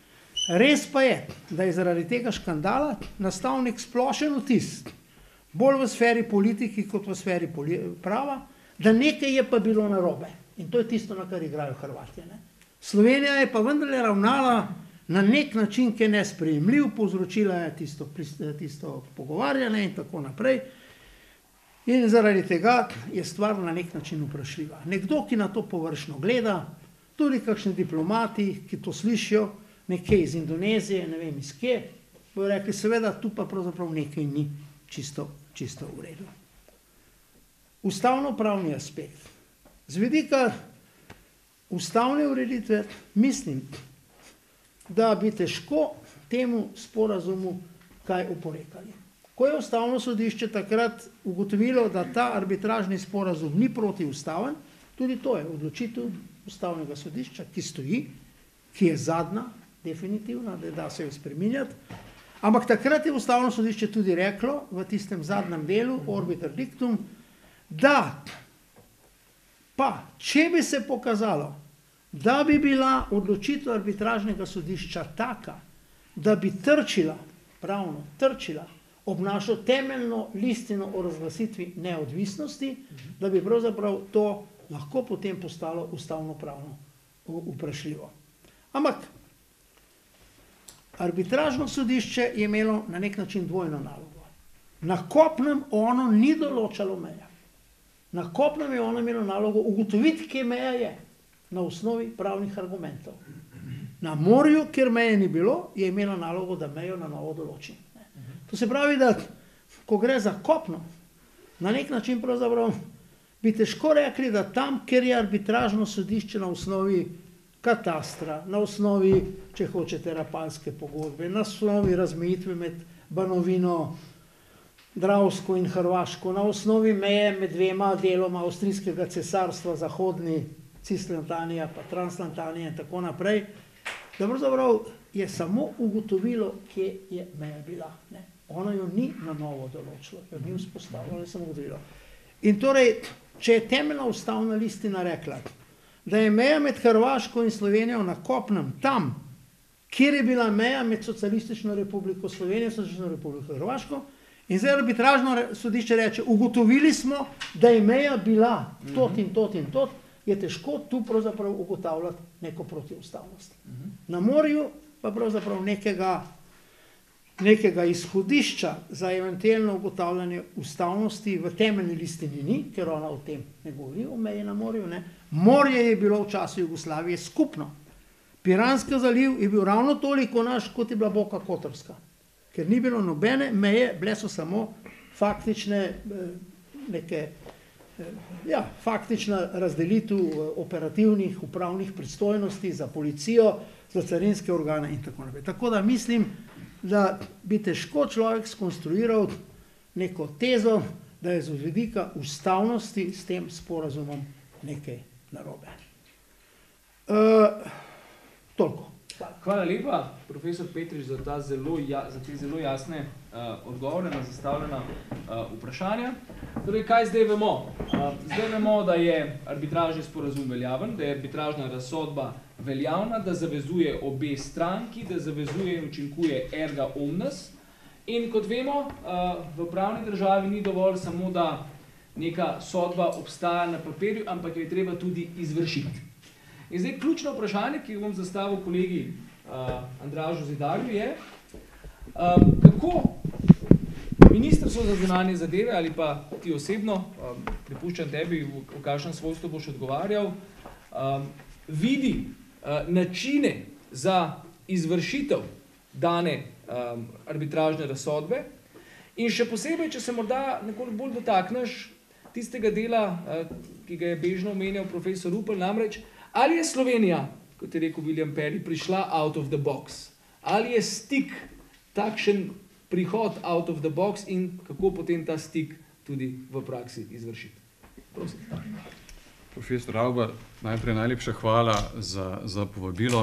Res pa je, da je zaradi tega škandala nastal nek splošen vtis, bolj v sferi politiki kot v sferi prava, da nekaj je pa bilo narobe. In to je tisto, na kar igrajo Hrvatje. Ne? Slovenija je pa vendarle ravnala na nek način, ki je nesprejemljiv, povzročila je tisto, tisto pogovarjanje in tako naprej. In zaradi tega je stvar na nek način vprašljiva. Nekdo, ki na to površno gleda, tudi kakšni diplomati, ki to slišijo, nekje iz Indonezije, ne vem iz kje, bojo rekli, seveda, tu pa pravzaprav nekaj ni čisto, čisto v redu. Ustavno-pravni aspekt. Z vidika ustavne ureditve mislim, da bi težko temu sporazumu kaj oporekali. Ko je ustavno sodišče takrat ugotovilo, da ta arbitražni sporazum ni protiustaven, tudi to je odločitev ustavnega sodišča, ki stoji, ki je zadnja, definitivna, da da se jo spreminjati. Ampak takrat je ustavno sodišče tudi reklo v tistem zadnjem delu, orbiter dictum, da pa, če bi se pokazalo, da bi bila odločitev arbitražnega sodišča taka, da bi trčila, pravno trčila, ob našo temeljno listino o razglasitvi neodvisnosti, da bi pravzaprav to lahko potem postalo ustavno-pravno vprašljivo. Ampak arbitražno sodišče je imelo na nek način dvojno nalogo. Na kopnem ono ni določalo meja. Na kopnem je ono imelo nalogo ugotoviti, kje meja je, na osnovi pravnih argumentov. Na morju, kjer meje ni bilo, je imelo nalogo, da mejo na novo določi. To se pravi, da ko gre za kopno, na nek način pravzaprav bi težko rekli, da tam, kjer je arbitražno sodišče na osnovi katastra, na osnovi, če hočete, rapalske pogodbe, na osnovi razmejitve med Banovino, Dravsko in Hrvaško, na osnovi meje med dvema deloma avstrijskega cesarstva, zahodni Cisletanija pa Transletanija in tako naprej, da pravzaprav je samo ugotovilo, kje je meja bila. Ne? Ono jo ni na novo določilo, jo ni vzpostavilo, ne samo ugotovilo. In torej, če je temeljna ustavna listina rekla, da je meja med Hrvaško in Slovenijo na kopnem tam, kjer je bila meja med Socialistično republiko Slovenijo in Socialistično republiko Hrvaško, in zdaj arbitražno sodišče reče, ugotovili smo, da je meja bila tot in tot in tot, je težko tu pravzaprav ugotavljati neko protiustavnost. Na morju pa pravzaprav nekega, nekega izhodišča za eventualno ugotavljanje ustavnosti v temeljni listini ni, ker ona o tem ne govori, o meji na morju. Ne. Morje je bilo v času Jugoslavije skupno. Piranski zaliv je bil ravno toliko naš, kot je bila Boka Kotorska. Ker ni bilo nobene meje, bile so samo faktične neke, ja, faktična razdelitev operativnih, upravnih pristojnosti za policijo, za carinske organe in tako naprej. Tako da mislim, da bi težko človek skonstruiral neko tezo, da je z vidika ustavnosti s tem sporazumom nekaj narobe. Uh, toliko. Hvala. Hvala lepa, profesor Petrič, za, ta zelo ja, za te zelo jasne uh, odgovore na zastavljena uh, vprašanja. Torej, kaj zdaj vemo? Uh, zdaj vemo, da je arbitražni sporazum veljaven, da je arbitražna razsodba veljavna, da zavezuje obe stranki, da zavezuje in učinkuje erga omnes. In kot vemo, uh, v pravni državi ni dovolj samo, da neka sodba obstaja na papirju, ampak jo je treba tudi izvršiti. In zdaj ključno vprašanje, ki ga bom zastavil kolegi uh, Andražu Zidarju, je, um, kako Ministrstvo za zunanje zadeve ali pa ti osebno, um, pripuščam tebi, v, v kakšnem svojstvu boš odgovarjal, um, vidi uh, načine za izvršitev dane um, arbitražne razsodbe in še posebej, če se morda nekoliko bolj dotakneš tistega dela, uh, ki ga je bežno omenjal profesor Rupel, namreč, ali je Slovenija, kot je rekel William Perry, prišla out of the box? Ali je stik takšen prihod out of the box in kako potem ta stik tudi v praksi izvršiti? Prosim. Profesor Ravbar, najprej najlepša hvala za, za povabilo.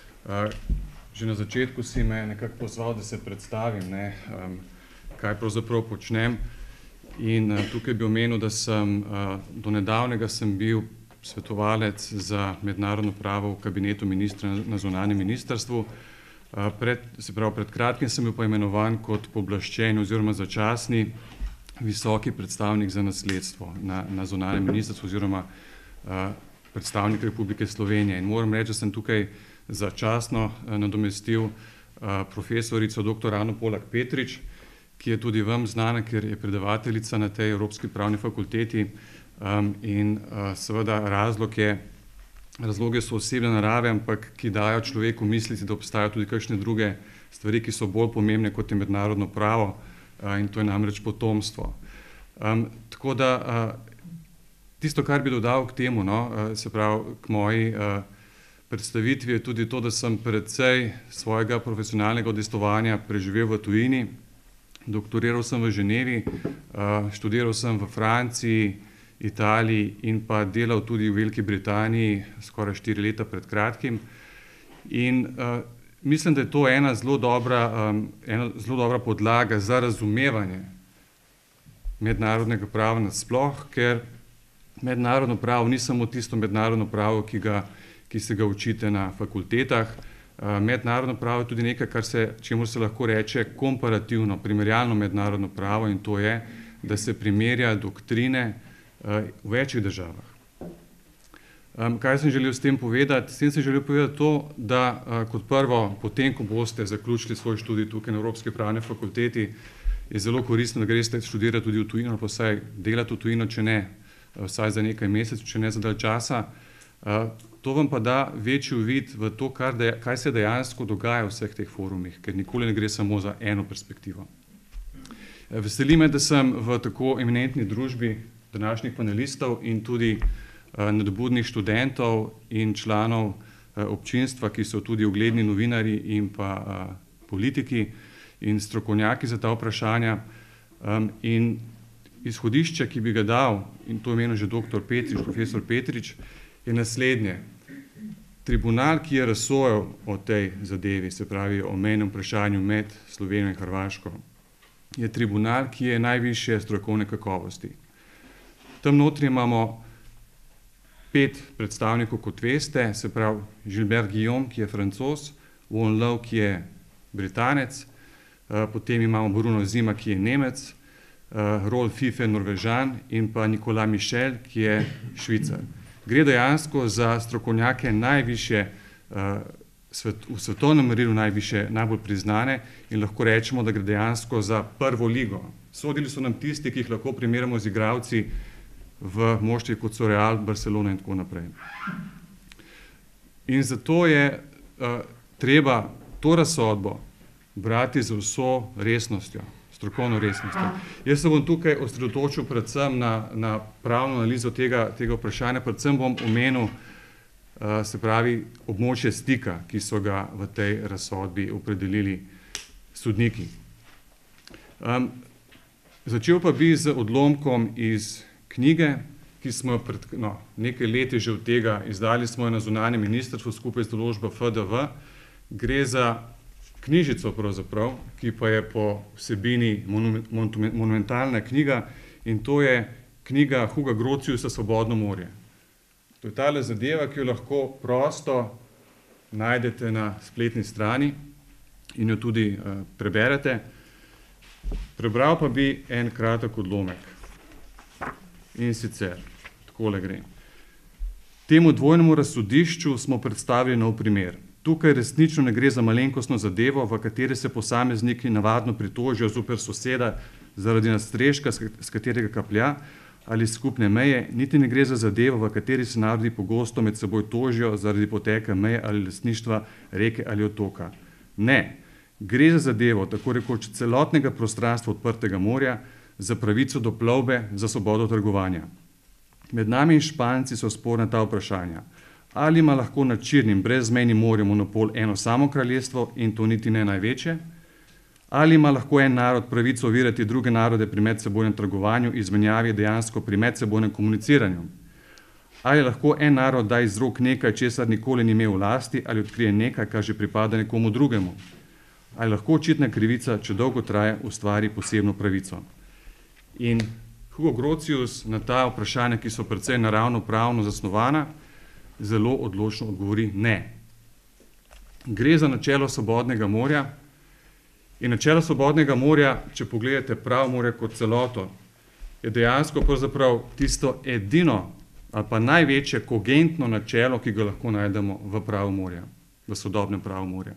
Že na začetku si me nekako pozval, da se predstavim, ne, kaj pravzaprav počnem. In tukaj bi omenil, da sem do nedavnega sem bil svetovalec za mednarodno pravo v kabinetu ministra na zunanjem ministrstvu. Pred, se pravi, pred kratkim sem bil pa imenovan kot pooblaščen oziroma začasni visoki predstavnik za nasledstvo na, na zunanjem ministrstvu oziroma uh, predstavnik Republike Slovenije. In moram reči, da sem tukaj začasno uh, nadomestil uh, profesorico doktor Ano Polak Petrič, ki je tudi vam znana, ker je predavateljica na tej Evropski pravni fakulteti. Um, in uh, seveda razlog je, razloge so osebne narave, ampak ki dajo človeku misliti, da obstajajo tudi kakšne druge stvari, ki so bolj pomembne kot je mednarodno pravo, uh, in to je namreč potomstvo. Um, tako da uh, tisto, kar bi dodal k temu, no, uh, se pravi k moji uh, predstavitvi, je tudi to, da sem predvsej svojega profesionalnega udejstvovanja preživel v tujini. Doktoriral sem v Ženevi, uh, študiral sem v Franciji, Italiji in pa delal tudi v Veliki Britaniji skoraj štiri leta pred kratkim. In uh, mislim, da je to ena zelo dobra, um, ena zelo dobra podlaga za razumevanje mednarodnega prava nasploh, ker mednarodno pravo ni samo tisto mednarodno pravo, ki, ga, ki se ga učite na fakultetah. Uh, mednarodno pravo je tudi nekaj, kar se, čemu se lahko reče komparativno, primerjalno mednarodno pravo, in to je, da se primerja doktrine v večjih državah. Um, kaj sem želel s tem povedati? S tem sem želel povedati to, da uh, kot prvo, potem, ko boste zaključili svoj študij tukaj na Evropski pravni fakulteti, je zelo koristno, da greste študirati tudi v tujino, pa vsaj delati v tujino, če ne, vsaj za nekaj mesecev, če ne za dalj časa. Uh, to vam pa da večji uvid v to, kar deja, kaj se dejansko dogaja v vseh teh forumih, ker nikoli ne gre samo za eno perspektivo. Uh, veseli me, da sem v tako eminentni družbi današnjih panelistov in tudi nadobudnih študentov in članov občinstva, ki so tudi ugledni novinarji in pa politiki in strokovnjaki za ta vprašanja. In izhodišče, ki bi ga dal, in to je omenil že doktor Petrič, profesor Petrič, je naslednje. Tribunal, ki je razsojal o tej zadevi, se pravi o mejnem vprašanju med Slovenijo in Hrvaško, je tribunal, ki je najvišje strokovne kakovosti. Tam notri imamo pet predstavnikov, kot veste, se pravi Gilbert Guillaume, ki je Francoz, Owen Lowe, ki je Britanec, potem imamo Bruno Zima, ki je Nemec, Rolf Fife, Norvežan in pa Nicolas Michel, ki je Švicar. Gre dejansko za strokovnjake najvišje, v svetovnem merilu najvišje, najbolj priznane in lahko rečemo, da gre dejansko za prvo ligo. Sodili so nam tisti, ki jih lahko primerjamo z igralci v moštvih, kot so Real, Barcelona in tako naprej. In zato je uh, treba to razsodbo brati z vso resnostjo, strokovno resnostjo. Jaz se bom tukaj osredotočil predvsem na, na pravno analizo tega, tega vprašanja, predvsem bom omenil, uh, se pravi, območje stika, ki so ga v tej razsodbi opredelili sodniki. Um, začel pa bi z odlomkom iz knjige, ki smo jo pred no, nekaj leti že od tega izdali, smo jo na zunanjem ministrstvu skupaj z določbo F D V. Gre za knjižico pravzaprav, ki pa je po vsebini monumentalna knjiga in to je knjiga Huga Grotiusa Svobodno morje. To je tale zadeva, ki jo lahko prosto najdete na spletni strani in jo tudi uh, preberete. Prebral pa bi en kratek odlomek. In sicer, takole gre. Temu dvojnemu razsodišču smo predstavili nov primer. Tukaj resnično ne gre za malenkostno zadevo, v kateri se posamezniki navadno pritožijo zoper soseda zaradi nadstreška, s katerega kaplja, ali skupne meje, niti ne gre za zadevo, v kateri se narodi pogosto med seboj tožijo zaradi poteka meje ali lastništva reke ali otoka. Ne, gre za zadevo, tako rekoč celotnega prostranstva odprtega morja, za pravico do plovbe, za svobodo trgovanja. Med nami in Španci so sporna ta vprašanja. Ali ima lahko nad čirnim, brezmejnim morjem monopol eno samo kraljestvo in to niti ne največje? Ali ima lahko en narod pravico ovirati druge narode pri medsebojnem trgovanju, izmenjavi dejansko pri medsebojnem komuniciranju? Ali lahko en narod da iz rok nekaj, česar nikoli ni imel v lasti, ali odkrije nekaj, kar že pripada nekomu drugemu? Ali lahko očitna krivica, če dolgo traje, ustvari posebno pravico? In Hugo Grotius na ta vprašanja, ki so precej naravno pravno zasnovana, zelo odločno odgovori ne. Gre za načelo svobodnega morja in načelo svobodnega morja, če pogledate pravo morje kot celoto, je dejansko pravzaprav tisto edino ali pa največje kogentno načelo, ki ga lahko najdemo v pravu morja, v sodobnem pravu morja.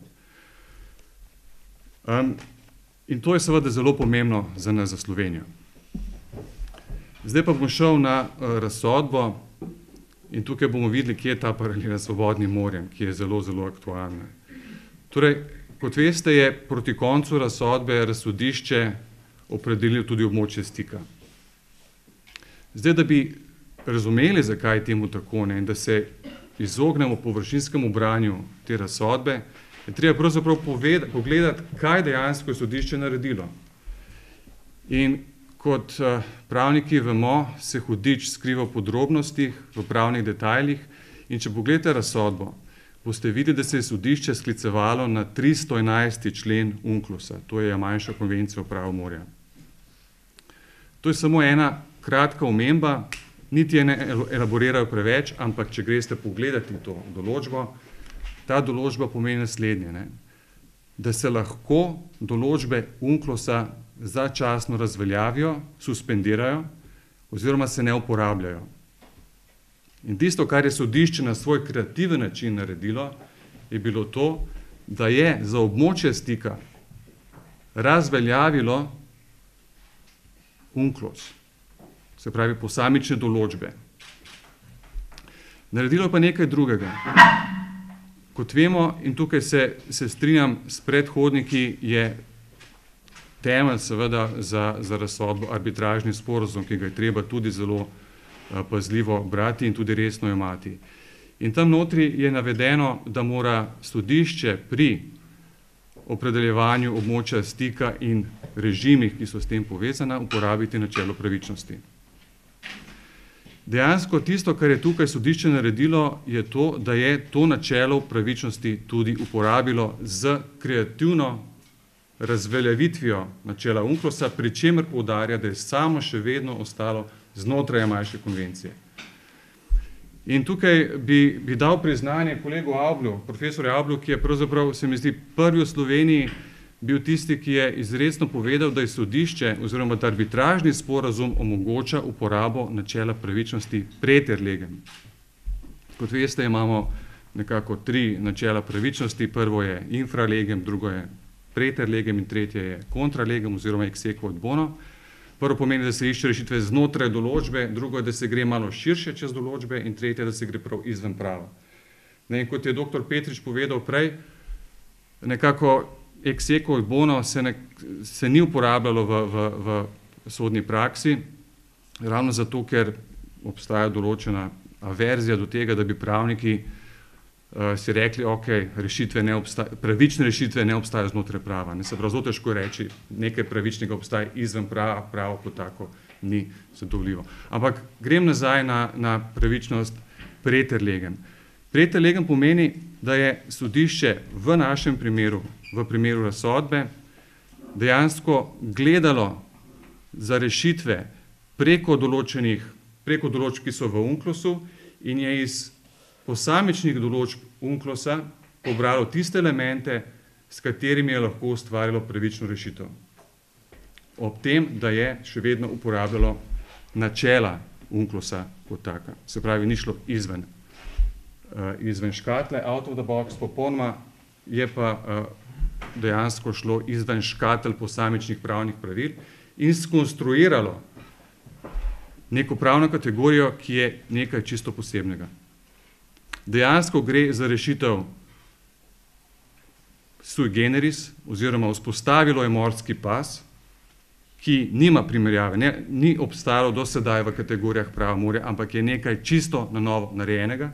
Um, in to je seveda zelo pomembno za nas, za Slovenijo. Zdaj pa bom šel na uh, razsodbo in tukaj bomo videli, kje je ta paralela s svobodnim morjem, ki je zelo, zelo aktualna. Torej, kot veste, je proti koncu razsodbe razsodišče opredelilo tudi območje stika. Zdaj, da bi razumeli, zakaj je temu tako, ne, in da se izognemo površinskemu branju te razsodbe, je treba pravzaprav povedati, pogledati, kaj dejansko je sodišče naredilo. In kot pravniki vemo, se hudič skriva v podrobnostih, v pravnih detajlih in če pogledate razsodbo, boste videli, da se je sodišče sklicevalo na tristo enajsti člen UNCLOS-a, to je Jamajška konvencija o pravu morja. To je samo ena kratka omemba, niti je ne elaborirajo preveč, ampak če greste pogledati to določbo, ta določba pomeni naslednje, ne? Da se lahko določbe UNCLOS-a začasno razveljavijo, suspendirajo oziroma se ne uporabljajo. In tisto, kar je sodišče na svoj kreativen način naredilo, je bilo to, da je za območje stika razveljavilo UNCLOS, se pravi posamične določbe. Naredilo pa nekaj drugega. Kot vemo, in tukaj se, se strinjam s predhodniki, je temelj seveda za, za razsodbo arbitražni sporazum, ki ga je treba tudi zelo a, pazljivo brati in tudi resno jemati. In tam notri je navedeno, da mora sodišče pri opredeljevanju območja stika in režimih, ki so s tem povezana, uporabiti načelo pravičnosti. Dejansko tisto, kar je tukaj sodišče naredilo, je to, da je to načelo pravičnosti tudi uporabilo z kreativno razveljavitvijo načela UNCLOS-a, pri čemer poudarja, da je samo še vedno ostalo znotraj Jamajške konvencije. In tukaj bi, bi dal priznanje kolegu Avblju, profesorju Avblju, ki je pravzaprav, se mi zdi, prvi v Sloveniji bil tisti, ki je izrecno povedal, da je sodišče oziroma da arbitražni sporazum omogoča uporabo načela pravičnosti preter legem. Kot veste, imamo nekako tri načela pravičnosti. Prvo je infra legem, drugo je preter legem in tretje je kontra legem oziroma ex aequo ad bono. Prvo pomeni, da se išče rešitve znotraj določbe, drugo je, da se gre malo širše čez določbe in tretje, da se gre prav izven prava. Ne, in kot je doktor Petrič povedal prej, nekako ex aequo ad bono se, ne, se ni uporabljalo v, v, v sodni praksi, ravno zato, ker obstaja določena averzija do tega, da bi pravniki uh, si rekli, ok, rešitve ne obstaja, pravične rešitve ne obstajajo znotraj prava. Ne, se prav zelo težko reči, nekaj pravičnega obstaja izven prava, pravo kot tako ni zadovoljivo. Ampak grem nazaj na, na pravičnost preter legem. Preter legem pomeni, da je sodišče v našem primeru, v primeru razsodbe, dejansko gledalo za rešitve preko določenih, preko določb, ki so v UNCLOS-u in je iz posamičnih določb UNCLOS-a pobralo tiste elemente, s katerimi je lahko ustvarilo pravično rešitev. Ob tem, da je še vedno uporabljalo načela UNCLOS-a kot taka. Se pravi, ni šlo izven, uh, izven škatle, out of the box, popolnoma je pa uh, dejansko šlo izven škatel posamičnih pravnih pravil in skonstruiralo neko pravno kategorijo, ki je nekaj čisto posebnega. Dejansko gre za rešitev sui generis, oziroma vzpostavilo je morski pas, ki nima primerjave, ne, ni obstajalo do sedaj v kategorijah prava morja, ampak je nekaj čisto na novo narejenega.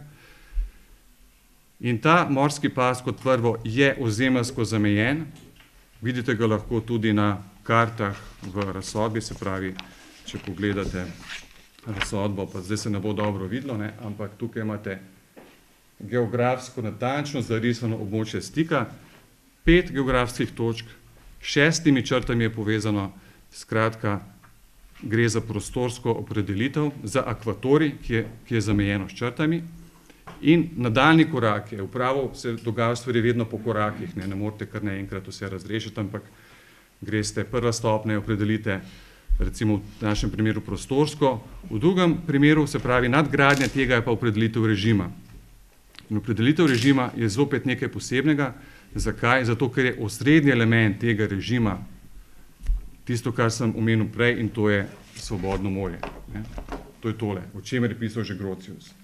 In ta morski pas kot prvo je ozemeljsko zamejen, vidite ga lahko tudi na kartah v razsodbi, se pravi, če pogledate razsodbo, pa zdaj se ne bo dobro videlo, ne, ampak tukaj imate geografsko natančno zarisano območje stika, pet geografskih točk, šestimi črtami je povezano, skratka, gre za prostorsko opredelitev, za akvatorij, ki je, ki je zamejeno s črtami. In nadaljni korak je, upravo se dogaja stvari vedno po korakih, ne, ne morete kar naenkrat vse razrešiti, ampak greste prva stopnja, opredelite recimo v našem primeru prostorsko, v drugem primeru se pravi nadgradnja tega je pa opredelitev režima. In opredelitev režima je zopet nekaj posebnega. Zakaj? Zato, ker je osrednji element tega režima tisto, kar sem omenil prej, in to je svobodno morje. Ne? To je tole, o čemer je pisal že Grotius.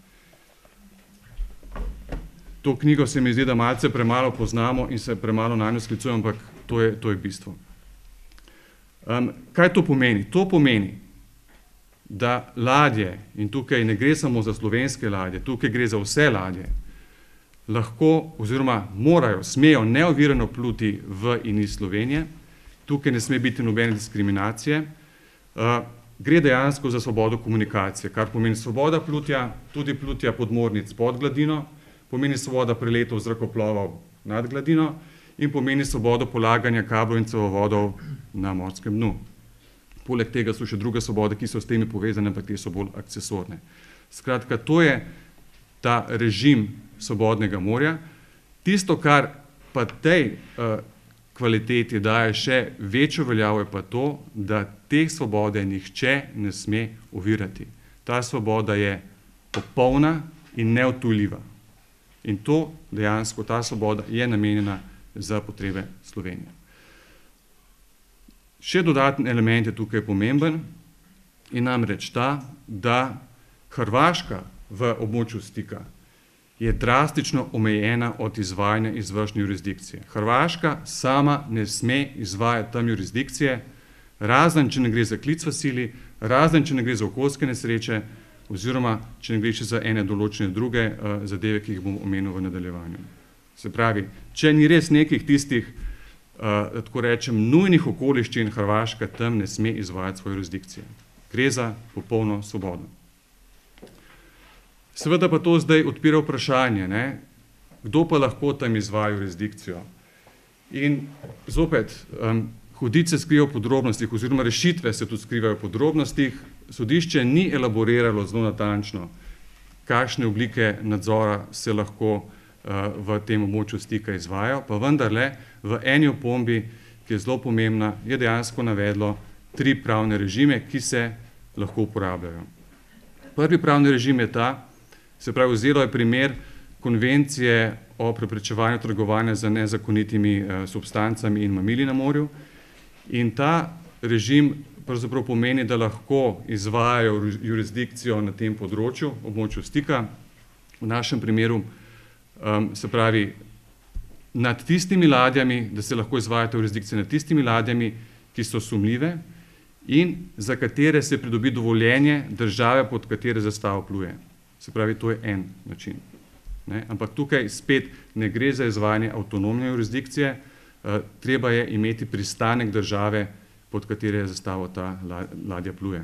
To knjigo se mi zdi, da malce premalo poznamo in se premalo na njo sklicujemo, ampak to je, to je bistvo. Um, kaj to pomeni? To pomeni, da ladje, in tukaj ne gre samo za slovenske ladje, tukaj gre za vse ladje, lahko oziroma morajo, smejo neovirano pluti v in iz Slovenije, tukaj ne sme biti nobene diskriminacije, uh, gre dejansko za svobodo komunikacije, kar pomeni svoboda plutja, tudi plutja podmornic pod gladino, pomeni svoboda preletov zrakoplovov nad gladino in pomeni svobodo polaganja kablov in cevovodov na morskem dnu. Poleg tega so še druge svobode, ki so s temi povezane, ampak te so bolj akcesorne. Skratka, to je ta režim svobodnega morja. Tisto, kar pa tej uh, kvaliteti daje še večjo veljavo, je pa to, da te svobode nihče ne sme ovirati. Ta svoboda je popolna in neodtujljiva. In to dejansko, ta svoboda je namenjena za potrebe Slovenije. Še dodaten element je tukaj pomemben in namreč ta, da Hrvaška v območju stika je drastično omejena od izvajanja izvršne jurisdikcije. Hrvaška sama ne sme izvajati tam jurisdikcije, razen če ne gre za klic v sili, razen če ne gre za okoljske nesreče, oziroma če ne gre še za ene določene druge uh, zadeve, ki jih bom omenil v nadaljevanju. Se pravi, če ni res nekih tistih, uh, tako rečem, nujnih okoliščin, Hrvaška tam ne sme izvajati svoje jurisdikcije. Gre za popolno svobodo. Seveda pa to zdaj odpira vprašanje, ne? Kdo pa lahko tam izvaja jurisdikcijo. In zopet, um, hudič se skriva v podrobnostih, oziroma rešitve se tudi skrivajo v podrobnostih. Sodišče ni elaboriralo zelo natančno, kakšne oblike nadzora se lahko uh, v tem območju stika izvajajo, pa vendarle v eni opombi, ki je zelo pomembna, je dejansko navedlo tri pravne režime, ki se lahko uporabljajo. Prvi pravni režim je ta, se pravi, vzelo je primer konvencije o preprečevanju trgovanja z nezakonitimi uh, substancami in mamili na morju. In ta režim pravzaprav pomeni, da lahko izvajajo jurisdikcijo na tem področju, območju stika, v našem primeru, um, se pravi, nad tistimi ladjami, da se lahko izvajate jurisdikcije nad tistimi ladjami, ki so sumljive in za katere se pridobi dovoljenje države, pod katere zastava pluje. Se pravi, to je en način. Ne? Ampak tukaj spet ne gre za izvajanje avtonomne jurisdikcije, uh, treba je imeti pristanek države, pod katere je zastavo ta ladja pluje.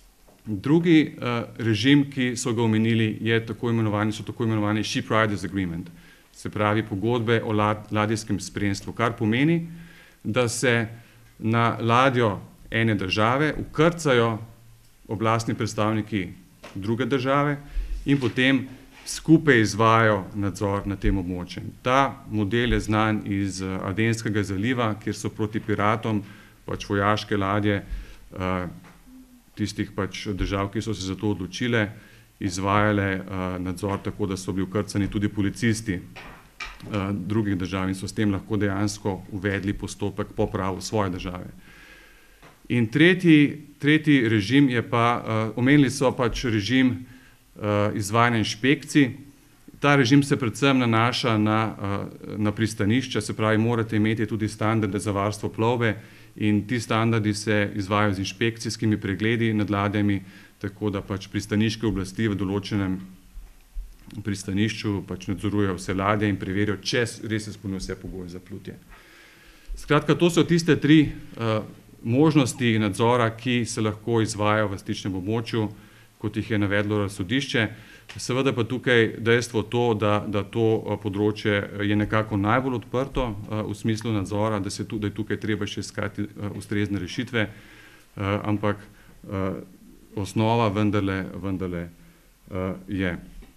Drugi uh, režim, ki so ga omenili, je tako imenovani, so tako imenovani Ship Riders Agreement, se pravi pogodbe o lad, ladijskem spremstvu, kar pomeni, da se na ladjo ene države ukrcajo oblastni predstavniki druge države in potem skupaj izvajajo nadzor nad tem območjem. Ta model je znan iz Adenskega zaliva, kjer so proti piratom pač vojaške ladje uh, tistih pač držav, ki so se za to odločile, izvajale uh, nadzor tako, da so bili ukrcani tudi policisti uh, drugih držav in so s tem lahko dejansko uvedli postopek po pravu svoje države. In tretji, tretji režim je pa, uh, omenili so pač režim uh, izvajanja inšpekcij. Ta režim se predvsem nanaša na, uh, na pristanišča, se pravi, morate imeti tudi standarde za varstvo plovbe in ti standardi se izvajajo z inšpekcijskimi pregledi nad ladjami, tako da pač pristaniške oblasti v določenem pristanišču pač nadzorujejo vse ladje in preverijo, če res izpolnjujejo vse pogoje za plutje. Skratka, to so tiste tri uh, možnosti nadzora, ki se lahko izvajajo v stičnem območju, kot jih je navedlo sodišče. Seveda pa tukaj dejstvo to, da, da to področje je nekako najbolj odprto uh, v smislu nadzora, da, se tu, da je tukaj treba še iskati uh, ustrezne rešitve, uh, ampak uh, osnova vendarle, vendarle uh, je.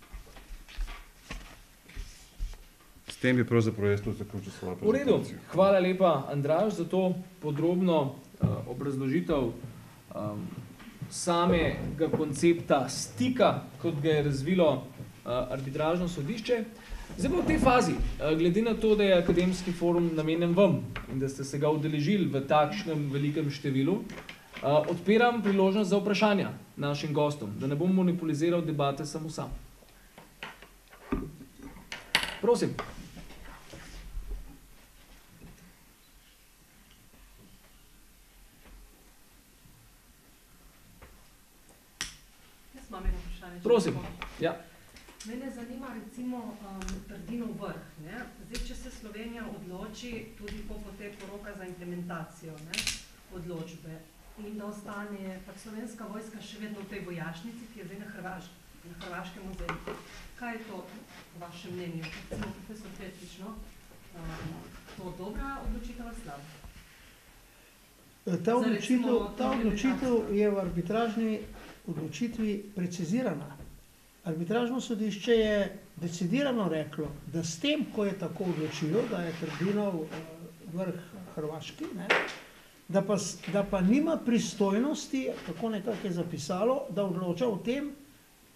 S tem bi pravzaprav jaz to zaključil svojo prezentacijo. V redu, hvala lepa, Andraž, za to podrobno uh, obrazložitev um, samega koncepta stika, kot ga je razvilo uh, arbitražno sodišče. Zdaj pa v tej fazi, uh, glede na to, da je akademski forum namenjen vam in da ste se ga udeležili v takšnem velikem številu, uh, odpiram priložnost za vprašanja našim gostom, da ne bom monopoliziral debate samo sam. Prosim. Prosim. Ja. Mene zanima recimo um, Trdinov vrh. Ne? Zdaj, če se Slovenija odloči tudi po poteku roka za implementacijo, ne, odločbe in da ostane pač slovenska vojska še vedno v tej vojašnici, ki je zdaj na, Hrvaš, na Hrvaškem muzeju. Kaj je to v vašem mnenju? Recimo profesor Petrič, no? um, to dobra odločitev ali slaba? Ta odločitev, ta odločitev je v arbitražni odločitvi precizirana. Arbitražno sodišče je decidirano reklo, da s tem, ko je tako odločilo, da je Trdinov vrh hrvaški, ne, da, pa, da pa nima pristojnosti, tako nekako je zapisalo, da odloča o tem,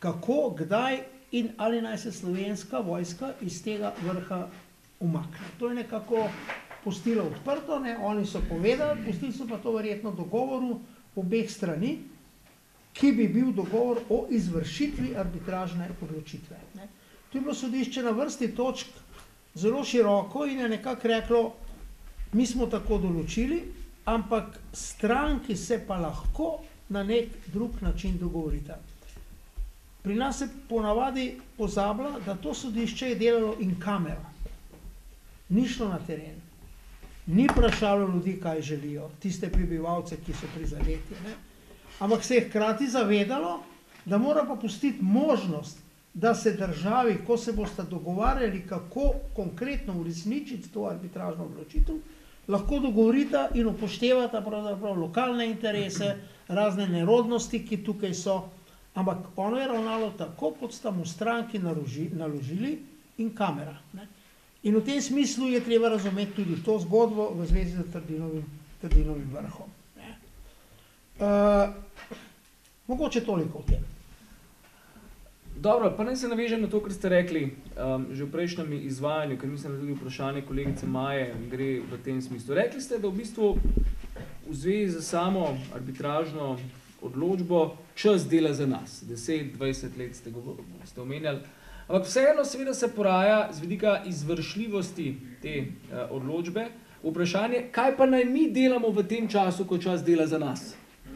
kako, kdaj in ali naj se slovenska vojska iz tega vrha umakne. To je nekako pustilo odprto, ne? Oni so povedali, pustili so pa to verjetno dogovoru obeh strani, ki bi bil dogovor o izvršitvi arbitražne odločitve. Ne? Tu je bilo sodišče na vrsti točk zelo široko in je nekako reklo, mi smo tako določili, ampak stranki se pa lahko na nek drug način dogovorita. Pri nas se ponavadi pozablja, da to sodišče je delalo in kamera. Ni šlo na teren. Ni vprašalo ljudi, kaj želijo, tiste prebivalce, ki so prizadeti. Ne? Ampak se je hkrati zavedalo, da mora pa pustiti možnost, da se državi, ko se boste dogovarjali, kako konkretno uresničiti to arbitražno odločitev, lahko dogovorita in upoštevata pravzaprav lokalne interese, razne nerodnosti, ki tukaj so, ampak ono je ravnalo tako, kot sta mu stranki naložili in kamera. Ne? In v tem smislu je treba razumeti tudi to zgodbo v zvezi z Trdinovim, Trdinovim vrhom. Ne? Uh, mogoče toliko o tem. Dobro, pa naj se navežem na to, kar ste rekli um, že v prejšnjem izvajanju, ker mislim, da tudi vprašanje kolegice Maje gre v tem smislu. Rekli ste, da v bistvu v zvezi z samo arbitražno odločbo čas dela za nas. deset dvajset let ste, ste omenjali. Ampak vseeno seveda se poraja z vidika izvršljivosti te uh, odločbe vprašanje, kaj pa naj mi delamo v tem času, ko čas dela za nas.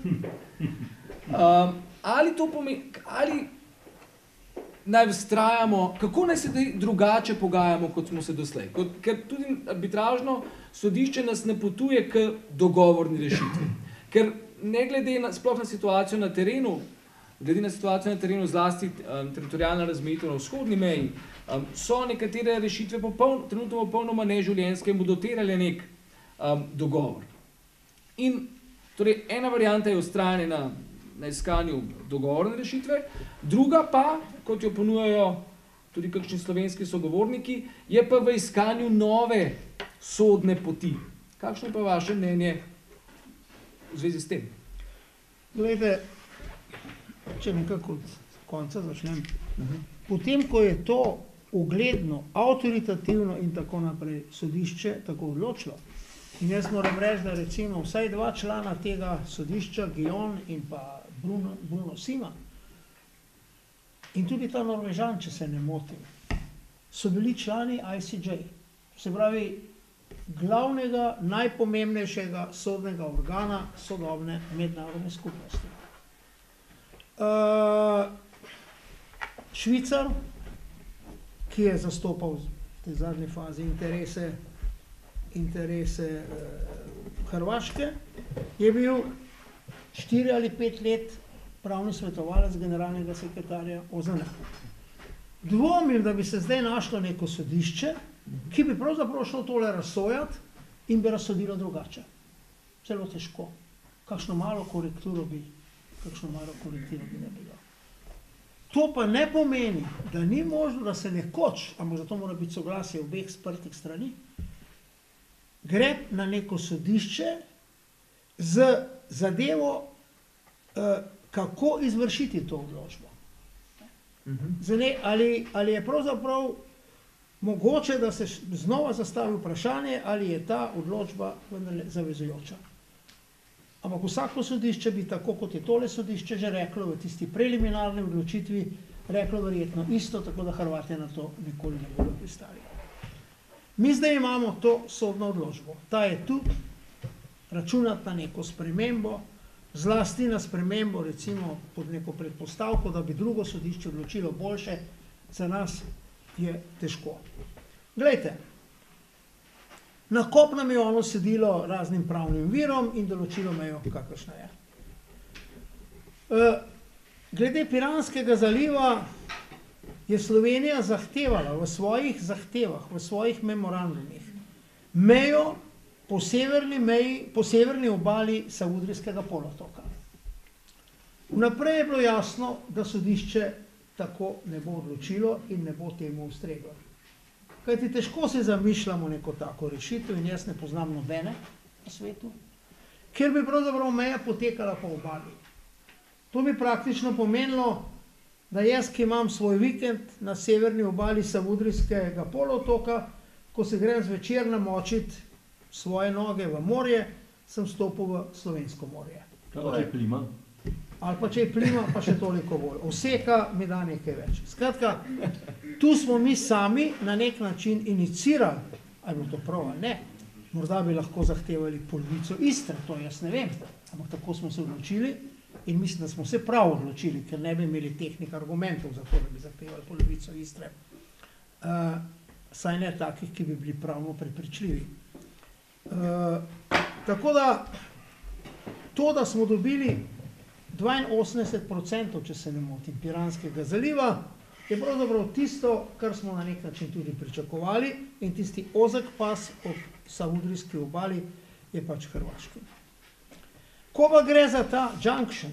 Um, ali to pomeni, ali naj vztrajamo, kako naj se drugače pogajamo, kot smo se doslej. Kot, ker tudi arbitražno sodišče nas ne potuje k dogovorni rešitvi. Ker ne glede na, sploh na situacijo na terenu, glede na situacijo na terenu, zlasti um, teritorijalna razmejitev na vzhodni meji, um, so nekatere rešitve popoln, trenutno popolnoma neživljenjske in bodo terjale nek um, dogovor. In torej ena varianta je vztrajanje na, na iskanju dogovorne rešitve, druga pa, kot jo ponujajo tudi kakšni slovenski sogovorniki, je pa v iskanju nove sodne poti. Kakšno je pa vaše mnenje v zvezi s tem? Glejte, če nekako od konca začnem. Potem, ko je to ugledno, avtoritativno in tako naprej sodišče tako odločilo, in jaz moram reči, da recimo vsaj dva člana tega sodišča, Gion in pa Bruno, Bruno Sima, in tudi ta Norvežan, če se ne motim, so bili člani I C J, se pravi glavnega, najpomembnejšega sodnega organa sodobne mednarodne skupnosti. Uh, Švicar, ki je zastopal v tej zadnji fazi interese, interese uh, Hrvaške, je bil štiri ali pet let pravni svetovalec generalnega sekretarja O Z N. Dvomim, da bi se zdaj našlo neko sodišče, ki bi pravzaprav šlo tole razsojati in bi razsodilo drugače. Celo težko. Kakšno malo korekturo bi kakšno malo korektiro bi ne bilo. To pa ne pomeni, da ni možno, da se nekoč, ampak zato mora biti soglasje obeh sprtih strani, gre na neko sodišče z zadevo, eh, kako izvršiti to odločbo. Zdaj, ali, ali je pravzaprav mogoče, da se znova zastavi vprašanje, ali je ta odločba vendarle zavezujoča. Ampak vsako sodišče bi tako, kot je tole sodišče že reklo v tisti preliminarni odločitvi, reklo verjetno isto, tako da Hrvatje na to nikoli ne bodo pristali. Mi zdaj imamo to sodno odločbo. Ta je tu, računati na neko spremembo, zlasti na spremembo, recimo pod neko predpostavko, da bi drugo sodišče odločilo boljše, za nas je težko. Glejte, na kopnem je ono sedilo raznim pravnim virom in določilo mejo, kakršna je. Glede Piranskega zaliva je Slovenija zahtevala v svojih zahtevah, v svojih memorandumih mejo po severni meji, po severni obali Savudrijskega polotoka. Vnaprej je bilo jasno, da sodišče tako ne bo odločilo in ne bo temu ustreglo. Kajti težko se zamišljamo neko tako rešitev in jaz ne poznam nobene na svetu, kjer bi pravzaprav meja potekala po obali. To bi praktično pomenilo da jaz, ki imam svoj vikend na severni obali Savudrijskega polotoka, ko se grem zvečer namočiti svoje noge v morje, sem stopil v slovensko morje. Kaj če plima? Ali pa če je plima, pa še toliko bolj. Oseka mi da nekaj več. Skratka, tu smo mi sami na nek način inicirali, ali je bilo to prav ali ne, morda bi lahko zahtevali polovico Istre, to jaz ne vem, ampak tako smo se odločili in mislim, da smo se prav odločili, ker ne bi imeli tehnik argumentov za to, da bi zahtevali polovico Istre. Uh, saj ne takih, ki bi bili pravno prepričljivi. Uh, tako da, to, da smo dobili dvainosemdeset procentov, če se ne motim, Piranskega zaliva, je pravzaprav tisto, kar smo na nek način tudi pričakovali in tisti ozek pas ob Savudrijski obali je pač hrvaški. Ko pa gre za ta junction,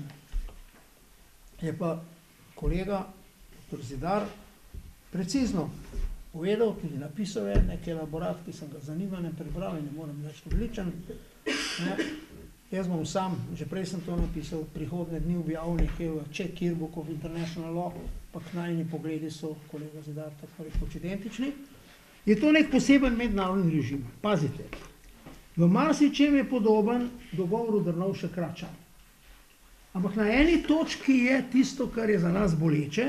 je pa kolega doktor Zidar precizno povedal, tudi napisal je nek elaborat, ki sem ga zanimanjem prebral in ne moram več odličen. Ne? Jaz bom sam, že prej sem to napisal, prihodne dni objavil nekaj v Czech Yearbook of International Law, pa knajni pogledi so, kolega Zidar, tako rekoč identični. Je to nek poseben mednarodni režim. Pazite, v marsičem je podoben dogovoru Drnovšek-Račan. Ampak na eni točki je tisto, kar je za nas boleče,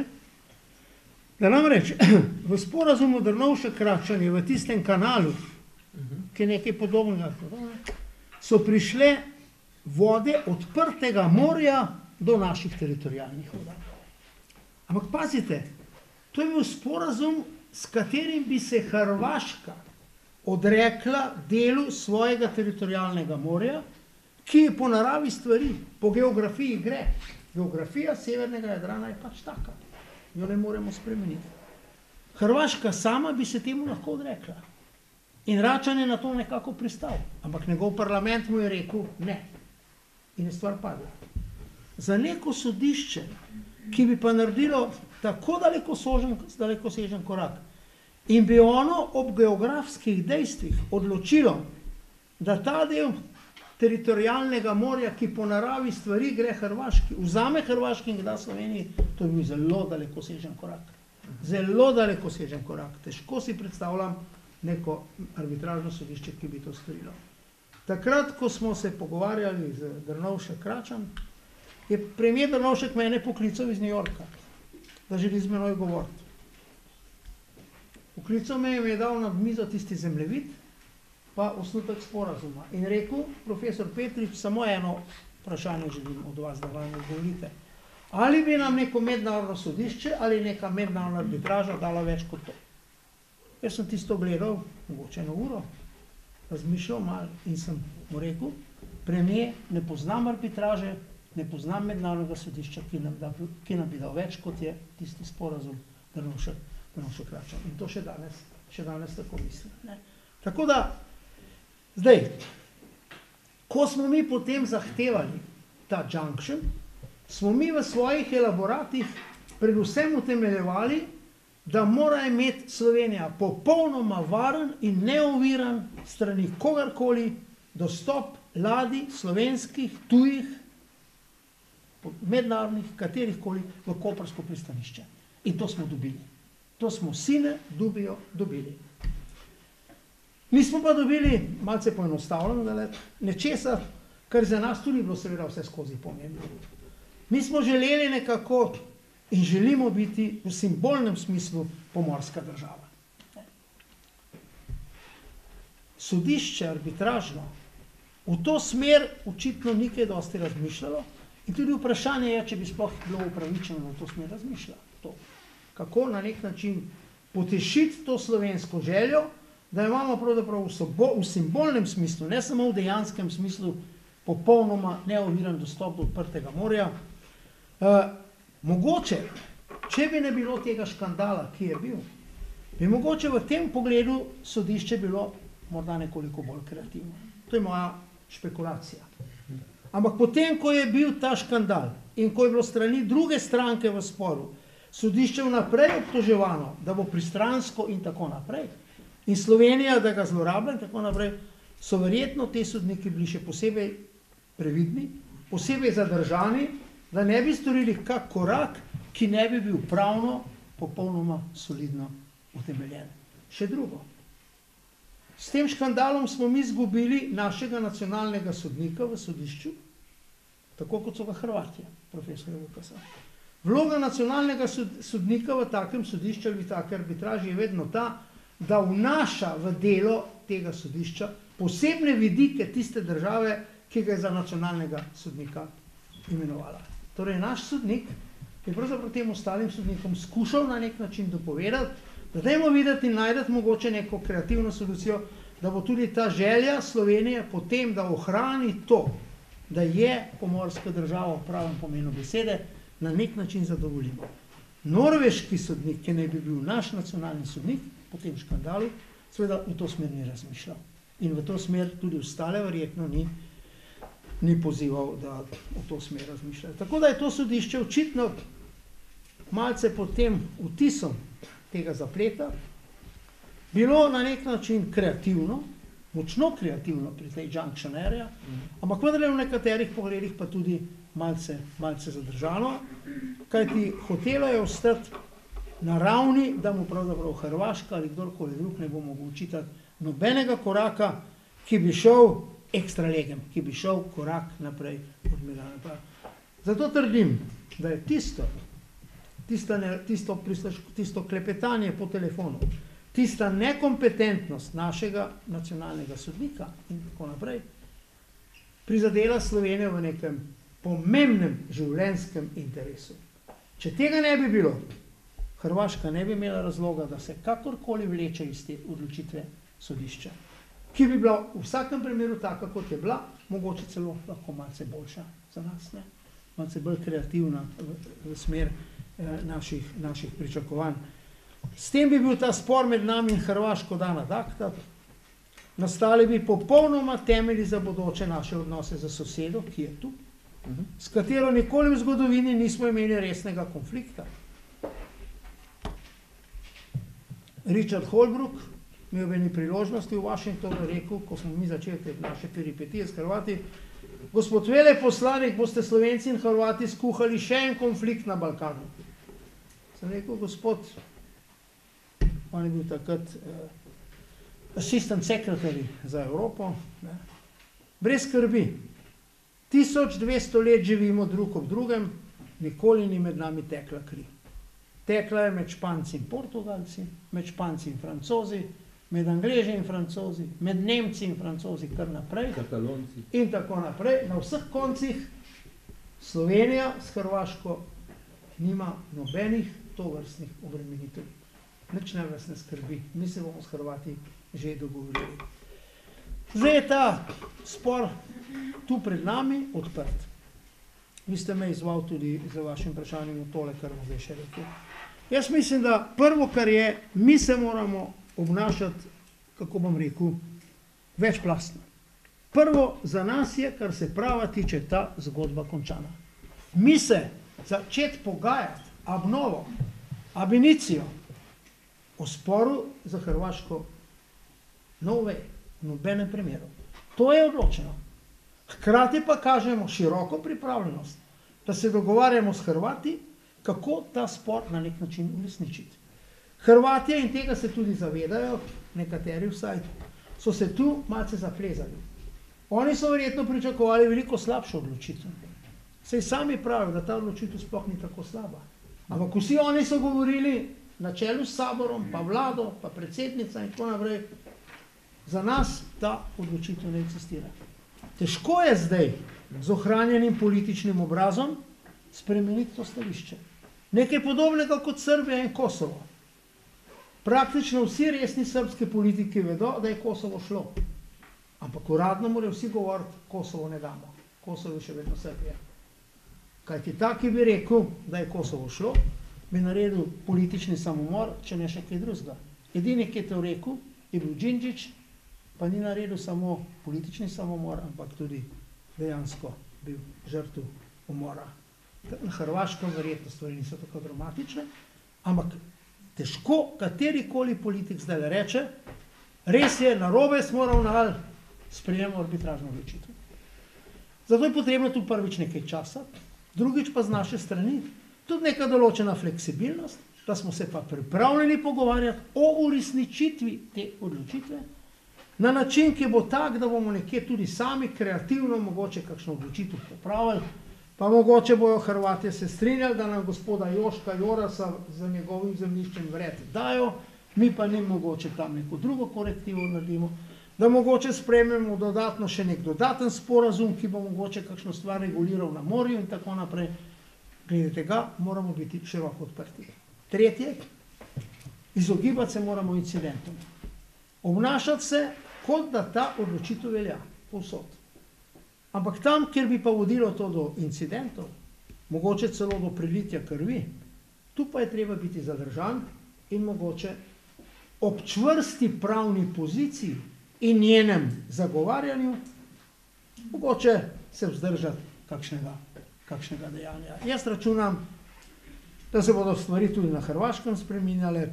da namreč v sporazumu Drnovšek-Račan je v tistem kanalu, ki je nekaj podobnega, so prišle vode odprtega morja do naših teritorijalnih voda. Ampak pazite, to je bil sporazum, s katerim bi se Hrvaška odrekla delu svojega teritorijalnega morja, ki je po naravi stvari, po geografiji gre. Geografija severnega Jadrana je pač taka. Jo ne moremo spremeniti. Hrvaška sama bi se temu lahko odrekla. In Račan je na to nekako pristal. Ampak njegov parlament mu je rekel ne. In je stvar padla. Za neko sodišče, ki bi pa naredilo tako dalekosežen korak in bi ono ob geografskih dejstvih odločilo, da ta del teritorijalnega morja, ki po naravi stvari gre Hrvaški, vzame Hrvaški in ga da Sloveniji, to je bil zelo dalekosežen korak. Zelo dalekosežen korak. Težko si predstavljam neko arbitražno sodišče, ki bi to storilo. Takrat, ko smo se pogovarjali z Drnovšek-Račan, je premier Drnovšek mene poklical iz New Yorka, da želi z menoj govoriti. Poklical me je dal na mizo tisti zemljevid, pa osnutek sporazuma. In rekel, profesor Petrič, samo eno vprašanje želim od vas, da vam odgovorite. Ali bi nam neko mednarodno sodišče ali neka mednarodna arbitraža dala več kot to? Jaz sem tisto gledal, mogoče eno uro, razmišljal malo in sem mu rekel, premier, ne poznam arbitraže, ne poznam mednarodnega sodišča, ki nam, da, ki nam bi dal več, kot je tisti sporazum Drnovšek-Račan. In to še danes, še danes tako mislim. Ne? Tako da, zdaj, ko smo mi potem zahtevali ta junction, smo mi v svojih elaboratih predvsem utemeljevali, da mora imeti Slovenija popolnoma varen in neoviran strani kogarkoli dostop ladij slovenskih, tujih, mednarodnih, katerihkoli v koprsko pristanišče. In to smo dobili. To smo sine dubio dobili. Mi smo pa dobili, malce poenostavljeno, nečesa, kar za nas tudi bilo seveda vse skozi pomembno. Mi smo želeli nekako in želimo biti v simbolnem smislu pomorska država. Sodišče arbitražno v to smer očitno ni kaj dosti razmišljalo in tudi vprašanje je, če bi sploh bilo upravičeno, da v to smer razmišlja. To. Kako na nek način potešiti to slovensko željo, da imamo pravzaprav v simbolnem smislu, ne samo v dejanskem smislu, popolnoma neoviran dostop do odprtega morja. Uh, mogoče, če bi ne bilo tega škandala, ki je bil, bi mogoče v tem pogledu sodišče bilo morda nekoliko bolj kreativno. To je moja špekulacija. Ampak potem, ko je bil ta škandal in ko je bilo strani druge stranke v sporu, sodišče vnaprej obtoževano, da bo pristransko in tako naprej, in Slovenija, da ga zlorablja in tako naprej, so verjetno te sodniki bili še posebej previdni, posebej zadržani da ne bi storili kak korak, ki ne bi bil pravno popolnoma solidno utemeljen. Še drugo. S tem škandalom smo mi izgubili našega nacionalnega sodnika v sodišču, tako kot so ga Hrvatje, profesorja Vukasa. Vloga nacionalnega sodnika v takem sodišču ali v take arbitraži je vedno ta, da vnaša v delo tega sodišča posebne vidike tiste države, ki ga je za nacionalnega sodnika imenovala. Torej, naš sodnik je pravzaprav tem ostalim sodnikom skušal na nek način dopovedati, da dajmo videti in najdeti mogoče neko kreativno solucijo, da bo tudi ta želja Slovenije potem, da ohrani to, da je pomorska država v pravem pomenu besede, na nek način zadovoljimo. Norveški sodnik, ki naj bi bil naš nacionalni sodnik po tem škandalu, seveda v to smer ni razmišljal. In v to smer tudi ostale verjetno ni, ni pozival, da v to smer razmišljajo. Tako da je to sodišče očitno malce pod tem vtisom tega zapleta bilo na nek način kreativno, močno kreativno pri tej junction area, ampak vendarle v nekaterih pogledih pa tudi malce, malce zadržano, kajti hotelo je ostati na ravni, da mu pravzaprav Hrvaška ali kdorkoli drug ne bo mogel očitati nobenega koraka, ki bi šel ekstra legem, ki bi šel korak naprej od Milana. Zato trdim, da je tisto, tisto, ne, tisto, tisto klepetanje po telefonu, tista nekompetentnost našega nacionalnega sodnika in tako naprej, prizadela Slovenijo v nekem pomembnem življenjskem interesu. Če tega ne bi bilo, Hrvaška ne bi imela razloga, da se kakorkoli vleče iz te odločitve sodišča, ki bi bila v vsakem primeru taka, kot je bila, mogoče celo lahko malce boljša za nas, ne? Malce bolj kreativna v, v smer eh, naših, naših pričakovanj. S tem bi bil ta spor med nami in Hrvaško dan ad acta, nastali bi popolnoma temelji za bodoče naše odnose za sosedo, ki je tu, s katero nikoli v zgodovini nismo imeli resnega konflikta. Richard Holbrooke mi je v eni priložnosti v Washingtonu rekel, ko smo mi začeli te naše peripetije s Hrvati, gospod veleposlanik, boste Slovenci in Hrvati skuhali še en konflikt na Balkanu. Sem rekel, gospod, on je bil takrat uh, assistant secretary za Evropo, ne? Brez skrbi, tisoč dvesto let živimo drug ob drugem, nikoli ni med nami tekla kri. Tekla je med Španci in Portugalci, med Španci in Francozi, med Angleži in Francozi, med Nemci in Francozi, kar naprej. Katalonci. In tako naprej. Na vseh koncih Slovenija s Hrvaško nima nobenih tovrstnih obremenitev. Nič ne vas ne skrbi. Mi se bomo s Hrvati že dogovorili. Zdaj je ta spor tu pred nami odprt. Vi ste me izval tudi za vašim vprašanjem v tole, kar bom zdaj še rekel. Jaz mislim, da prvo, kar je, mi se moramo obnašati, kako bom rekel, večplastno. Prvo za nas je, kar se prava tiče, ta zgodba končana. Mi se začeti pogajati ab novo, ab inicijo o sporu za Hrvaško no way, v nobenem primeru. To je odločeno. Hkrati pa kažemo široko pripravljenost, da se dogovarjamo s Hrvati, kako ta spor na nek način uresničiti. Hrvatje, in tega se tudi zavedajo, nekateri vsaj, so se tu malce zaplezali. Oni so verjetno pričakovali veliko slabšo odločitev. Saj sami pravijo, da ta odločitev sploh ni tako slaba. Ampak vsi oni so govorili na čelu s saborom, pa vlado, pa predsednica in tako naprej. Za nas ta odločitev ne eksistira. Težko je zdaj z ohranjenim političnim obrazom spremeniti to stališče. Nekaj podobnega kot Srbija in Kosovo. Praktično vsi resni srbski politiki vedo, da je Kosovo šlo. Ampak uradno morajo vsi govoriti, Kosovo ne damo. Kosovo je še vedno Srbija. Kajti ta, ki bi rekel, da je Kosovo šlo, bi naredil politični samomor, če ne še kaj drugega. Edini, ki je to rekel, je bil Đinđić, pa ni naredil samo politični samomor, ampak tudi dejansko bil žrtev umora. Na Hrvaškem verjetno stvari niso tako dramatične, ampak težko katerikoli politik zdaj le reče, res je, narobe smo ravnali, sprejemamo arbitražno odločitev. Zato je potrebno tu prvič nekaj časa, Drugič pa z naše strani tudi neka določena fleksibilnost, da smo se pa pripravljeni pogovarjati o uresničitvi te odločitve na način, ki bo tak, da bomo nekje tudi sami kreativno mogoče kakšno odločitev popravili, pa mogoče bojo Hrvatje se strinjali, da nam gospoda Joška Jorasa z njegovim zemljiščem vred dajo, mi pa ne mogoče tam neko drugo korektivo naredimo, da mogoče sprejmemo dodatno še nek dodaten sporazum, ki bo mogoče kakšno stvar reguliral na morju in tako naprej. Glede tega moramo biti široko odprti. Tretje, izogibati se moramo incidentom. Obnašati se, kot da ta odločitev velja povsod. Ampak tam, kjer bi pa vodilo to do incidentov, mogoče celo do prelitja krvi, tu pa je treba biti zadržan in mogoče ob čvrsti pravni poziciji in njenem zagovarjanju, mogoče se vzdržati kakšnega, kakšnega dejanja. Jaz računam, da se bodo stvari tudi na Hrvaškem spreminjale,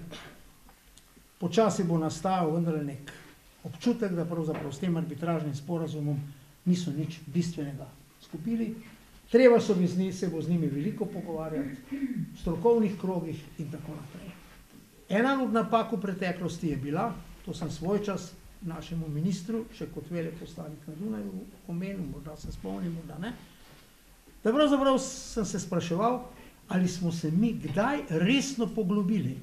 počasi bo nastajal vendar nek občutek, da pravzaprav s tem arbitražnim sporazumom niso nič bistvenega skupili. Treba so bi z njih, se bo z njimi veliko pogovarjati, v strokovnih krogih in tako naprej. Ena od napak v preteklosti je bila, to sem svoj čas našemu ministru, še kot veleposlanik na Dunaju omenil, morda se spomnim, morda ne, da pravzaprav sem se spraševal, ali smo se mi kdaj resno poglobili,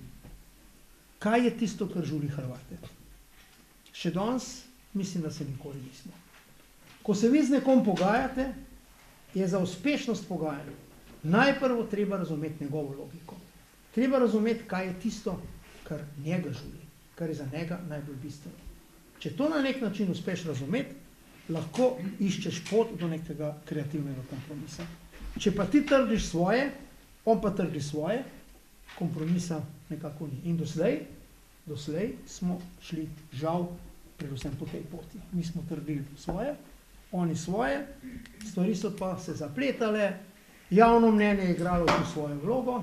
kaj je tisto, kar žuli Hrvate. Še danes mislim, da se nikoli nismo. Ko se vi z nekom pogajate, je za uspešnost pogajanja najprvo treba razumeti njegovo logiko. Treba razumeti, kaj je tisto, kar njega žuli, kar je za njega najbolj bistveno. Če to na nek način uspeš razumeti, lahko iščeš pot do nekega kreativnega kompromisa. Če pa ti trdiš svoje, on pa trdi svoje, kompromisa nekako ni. In doslej, doslej smo šli žal predvsem po tej poti. Mi smo trdili svoje, oni svoje, stvari so pa se zapletale, javno mnenje je igralo tu svojo vlogo,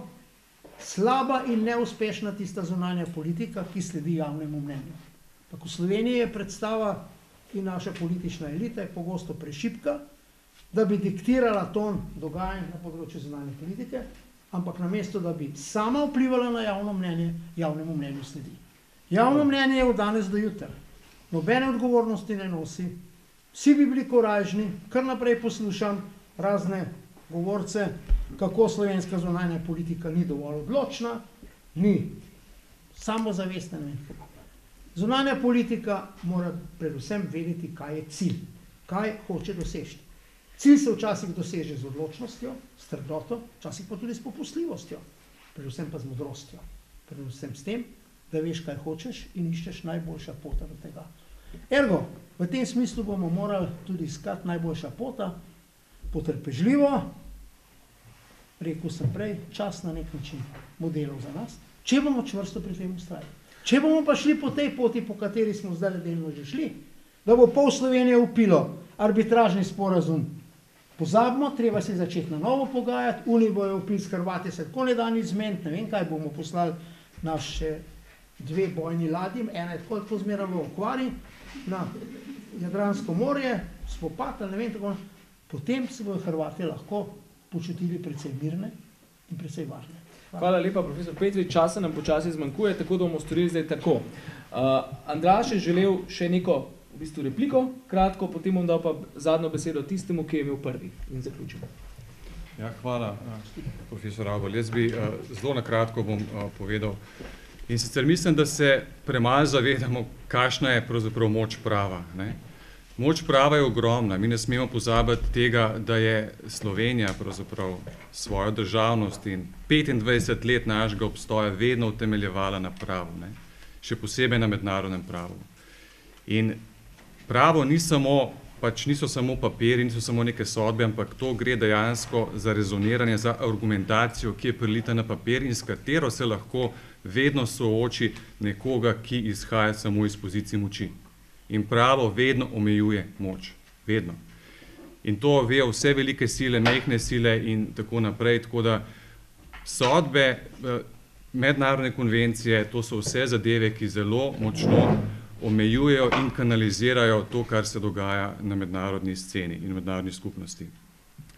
slaba in neuspešna tista zunanja politika, ki sledi javnemu mnenju. Tako v Sloveniji je predstava in naša politična elita je pogosto prešibka, da bi diktirala ton dogajanj na področju zunanje politike, ampak namesto, da bi sama vplivala na javno mnenje, javnemu mnenju sledi. Javno mnenje je od danes do jutra. Nobene odgovornosti ne nosi, vsi bi bili korajžni, kar naprej poslušam razne govorce, kako slovenska zunanja politika ni dovolj odločna, ni samozavestna. Zunanja politika mora predvsem vedeti, kaj je cilj, kaj hoče doseči. Cilj se včasih doseže z odločnostjo, s trdoto, včasih pa tudi s popustljivostjo, predvsem pa z modrostjo. Predvsem s tem, da veš, kaj hočeš in iščeš najboljša pota do tega. Ergo, v tem smislu bomo morali tudi iskati najboljša pota, potrpežljivo, rekel sem prej, čas na nek način modelov za nas, če bomo čvrsto pri tem ustrajali. Če bomo pa šli po tej poti, po kateri smo zdaj delno že šli, da bo pol Slovenije upilo arbitražni sporazum, pozabimo, treba se začeti na novo pogajati, oni bojo upili s Hrvati, se tako ne da nič zmeniti, ne vem kaj, bomo poslali naše dve bojni ladji, ena je tako tako zmeraj v okvari, na Jadransko morje, spopad, ne vem tako, potem se bojo Hrvati lahko počutili precej mirne in precej varne. Hvala. Hvala lepa, profesor Petrič, časa nam počasi zmanjkuje, tako da bomo storili zdaj tako. Uh, Andraž je želel še neko v bistvu repliko, kratko, potem bom dal pa zadnjo besedo tistemu, ki je imel prvi in zaključimo. Ja, hvala, profesor Avbelj. Jaz bi uh, zelo na kratko bom uh, povedal. In sicer mislim, da se premalo zavedamo, kakšna je pravzaprav moč prava. Ne? Moč prava je ogromna. Mi ne smemo pozabiti tega, da je Slovenija pravzaprav svojo državnost in petindvajset let našega obstoja vedno utemeljevala na pravu, ne? Še posebej na mednarodnem pravu. In pravo ni samo, pač niso samo papiri, niso samo neke sodbe, ampak to gre dejansko za rezoniranje, za argumentacijo, ki je prilita na papir in s katero se lahko vedno sooči nekoga, ki izhaja samo iz pozicije moči. In pravo vedno omejuje moč. Vedno. In to vejo vse velike sile, majhne sile in tako naprej. Tako da sodbe, mednarodne konvencije, to so vse zadeve, ki zelo močno omejujejo in kanalizirajo to, kar se dogaja na mednarodni sceni in mednarodni skupnosti.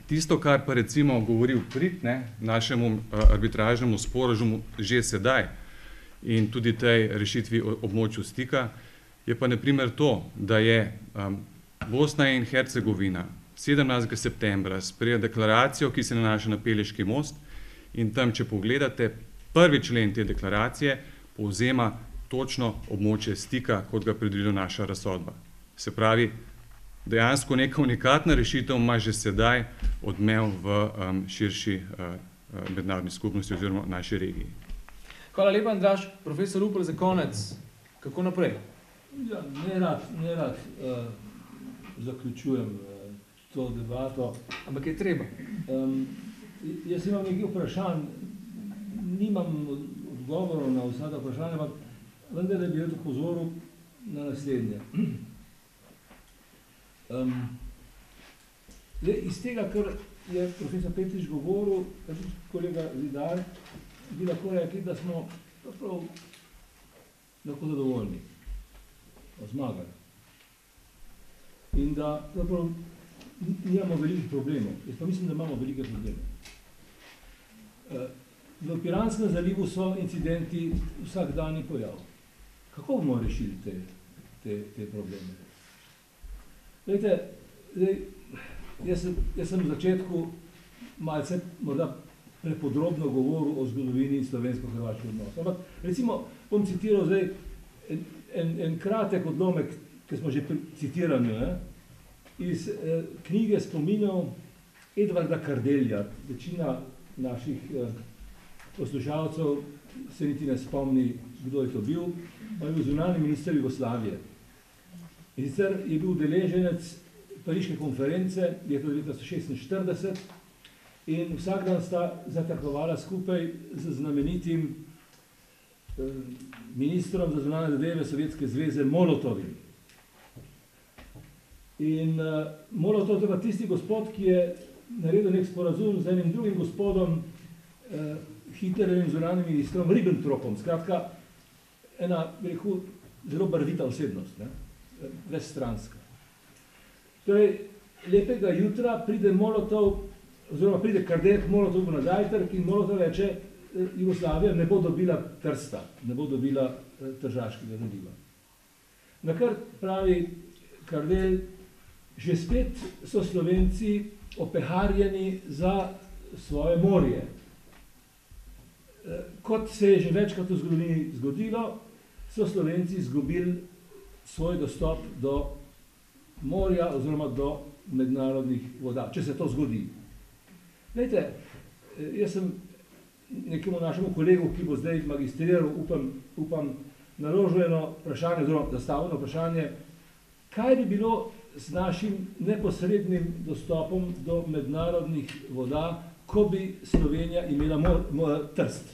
tisto, kar pa recimo govori v prid ne, našemu arbitražnemu sporazumu že sedaj in tudi tej rešitvi območju stika, je pa na primer to, da je um, Bosna in Hercegovina sedemnajstega septembra sprejela deklaracijo, ki se nanaša na Pelješki most in tam, če pogledate, prvi člen te deklaracije povzema točno območje stika, kot ga predvideva naša razsodba. Se pravi, dejansko neka unikatna rešitev ima že sedaj odmev v um, širši uh, mednarodni skupnosti oziroma naši regiji. Hvala lepa, Andraž. Profesor Rupel, za konec, kako naprej? Ja, ne rad, ne rad uh, zaključujem uh, to debato. Ampak je treba. Um, jaz imam nekaj vprašanj, nimam odgovorov na vsa ta vprašanja, ampak vendar bi rad opozoril na naslednje. Um, le, iz tega, kar je profesor Petrič govoril, pa tudi kolega Zidar, bi lahko rekli, da smo prav lahko zadovoljni, zmagali. In da prav nimamo velikih problemov. Jaz pa mislim, da imamo velike probleme. V Piranskem zalivu so incidenti vsakdanji pojav. Kako bomo rešili te, te, te probleme? Glejte, jaz, jaz sem v začetku malce morda prepodrobno govoril o zgodovini slovensko-hrvaških odnosov. Ampak recimo bom citiral zdaj en, en, en kratek odlomek, ki smo že citirali, ne? Iz eh, knjige spominov Edvarda Kardelja. Večina naših eh, poslušalcev se niti ne spomni, kdo je to bil. On je bil zunanji minister Jugoslavije. In sicer je bil udeleženec Pariške konference leta devetnajststo šestinštirideset in vsak dan sta zatrkovala skupaj z znamenitim eh, ministrom za zunanje zadeve Sovjetske zveze Molotovim. In uh, Molotov je pa tisti gospod, ki je naredil nek sporazum z enim drugim gospodom, uh, Hitlerjevim zunanjim ministrom Ribbentropom. Skratka, ena, bi rekel, zelo barvita osebnost, ne? Vestranska. Torej, lepega jutra pride Molotov, oziroma pride Kardelj k Molotovu na zajtrk in Molotov reče, Jugoslavija ne bo dobila Trsta, ne bo dobila uh, Tržaškega zaliva. Nakar pravi Kardelj, že spet so Slovenci opeharjeni za svoje morje. Kot se je že večkrat v zgodovini zgodilo, so Slovenci izgubili svoj dostop do morja oziroma do mednarodnih voda, če se to zgodi. Glejte, jaz sem nekemu našemu kolegu, ki bo zdaj magistriral, upam, upam naložil eno vprašanje, oziroma zastavljeno vprašanje, kaj bi bilo z našim neposrednim dostopom do mednarodnih voda, ko bi Slovenija imela mor, mor, Trst.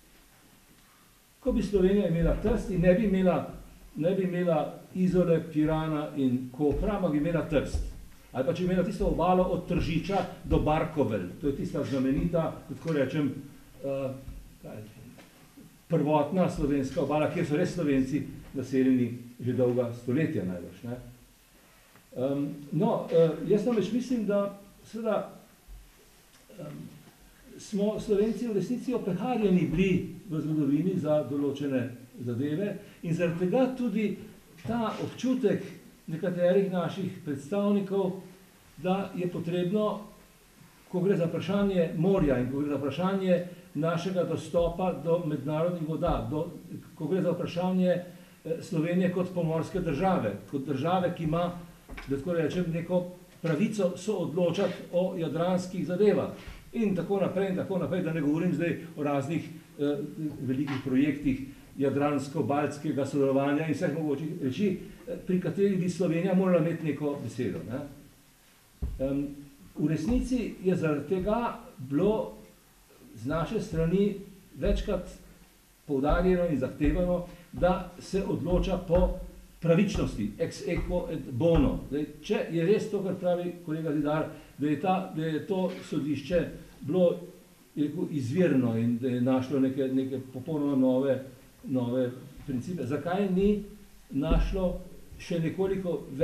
Ko bi Slovenija imela Trst in ne bi imela, ne bi imela Izole, Pirana in Kopra, ampak bi imela Trst. Ali pa če bi imela tisto obalo od Tržiča do Barkovelj, to je tista znamenita, tako rečem, uh, kaj, prvotna slovenska obala, kjer so res Slovenci naseljeni že dolga stoletja najbrž, ne? Um, no, uh, jaz namreč mislim, da seveda um, smo Slovenci v resnici opeharjeni bili v zgodovini za določene zadeve in zaradi tega tudi ta občutek nekaterih naših predstavnikov, da je potrebno, ko gre za vprašanje morja in ko gre za vprašanje našega dostopa do mednarodnih voda, do, ko gre za vprašanje Slovenije kot pomorske države, kot države, ki ima, da tako rečem, neko pravico soodločati o jadranskih zadevah in tako naprej in tako naprej, da ne govorim zdaj o raznih eh, velikih projektih jadransko-baltskega sodelovanja in vseh mogočih reči, pri katerih bi Slovenija morala imeti neko besedo. Ne? Um, v resnici je zaradi tega bilo z naše strani večkrat poudarjeno in zahtevano, da se odloča po pravičnosti, ex equo et bono. Zdaj, če je res to, kar pravi kolega Zidar, da je, ta, da je to sodišče bilo rekel, izvirno in da je našlo neke, neke popolnoma nove, nove principe, zakaj ni našlo še nekoliko več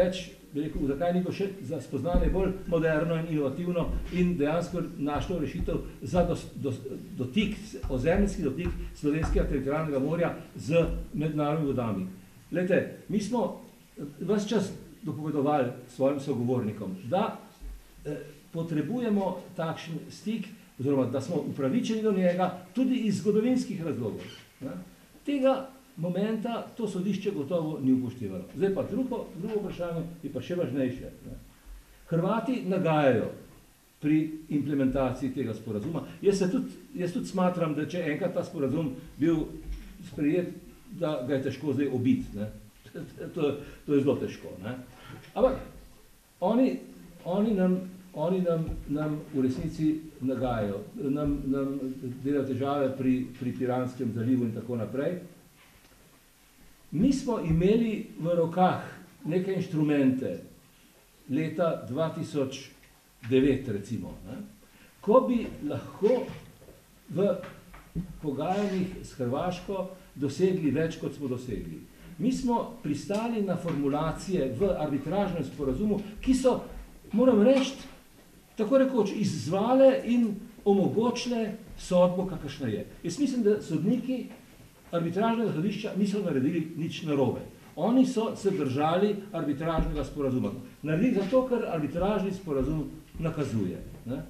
bi rekel, zakaj ni bilo še za spoznanje bolj moderno in inovativno in dejansko našlo rešitev za dos, dos, dotik, ozemljski dotik slovenskega teritorialnega morja z mednarodnimi vodami. Glejte, mi smo ves čas dopovedovali svojim sogovornikom, da eh, potrebujemo takšen stik, oziroma da smo upravičeni do njega tudi iz zgodovinskih razlogov. Ne? Tega momenta to sodišče gotovo ni upoštevalo. Zdaj pa drugo, drugo vprašanje je pa še važnejše. Ne? Hrvati nagajajo pri implementaciji tega sporazuma. Jaz, se tudi, jaz tudi smatram, da če enkrat ta sporazum bil sprejet, da ga je težko zdaj obiti. Ne? To, to je zelo težko. Ne? Ampak oni, oni, nam, oni nam, nam v resnici nagajajo, nam, nam delajo težave pri, pri Piranskem zalivu in tako naprej. Mi smo imeli v rokah neke inštrumente leta dva tisoč devet, recimo, ne, ko bi lahko v pogajanjih s Hrvaško dosegli več, kot smo dosegli. Mi smo pristali na formulacije v arbitražnem sporazumu, ki so, moram reči, tako rekoč, izzvale in omogočile sodbo, kakršna je. Jaz mislim, da sodniki arbitražnega sodišča niso naredili nič narobe. Oni so se držali arbitražnega sporazuma. Naredili zato, ker arbitražni sporazum nakazuje. Ne?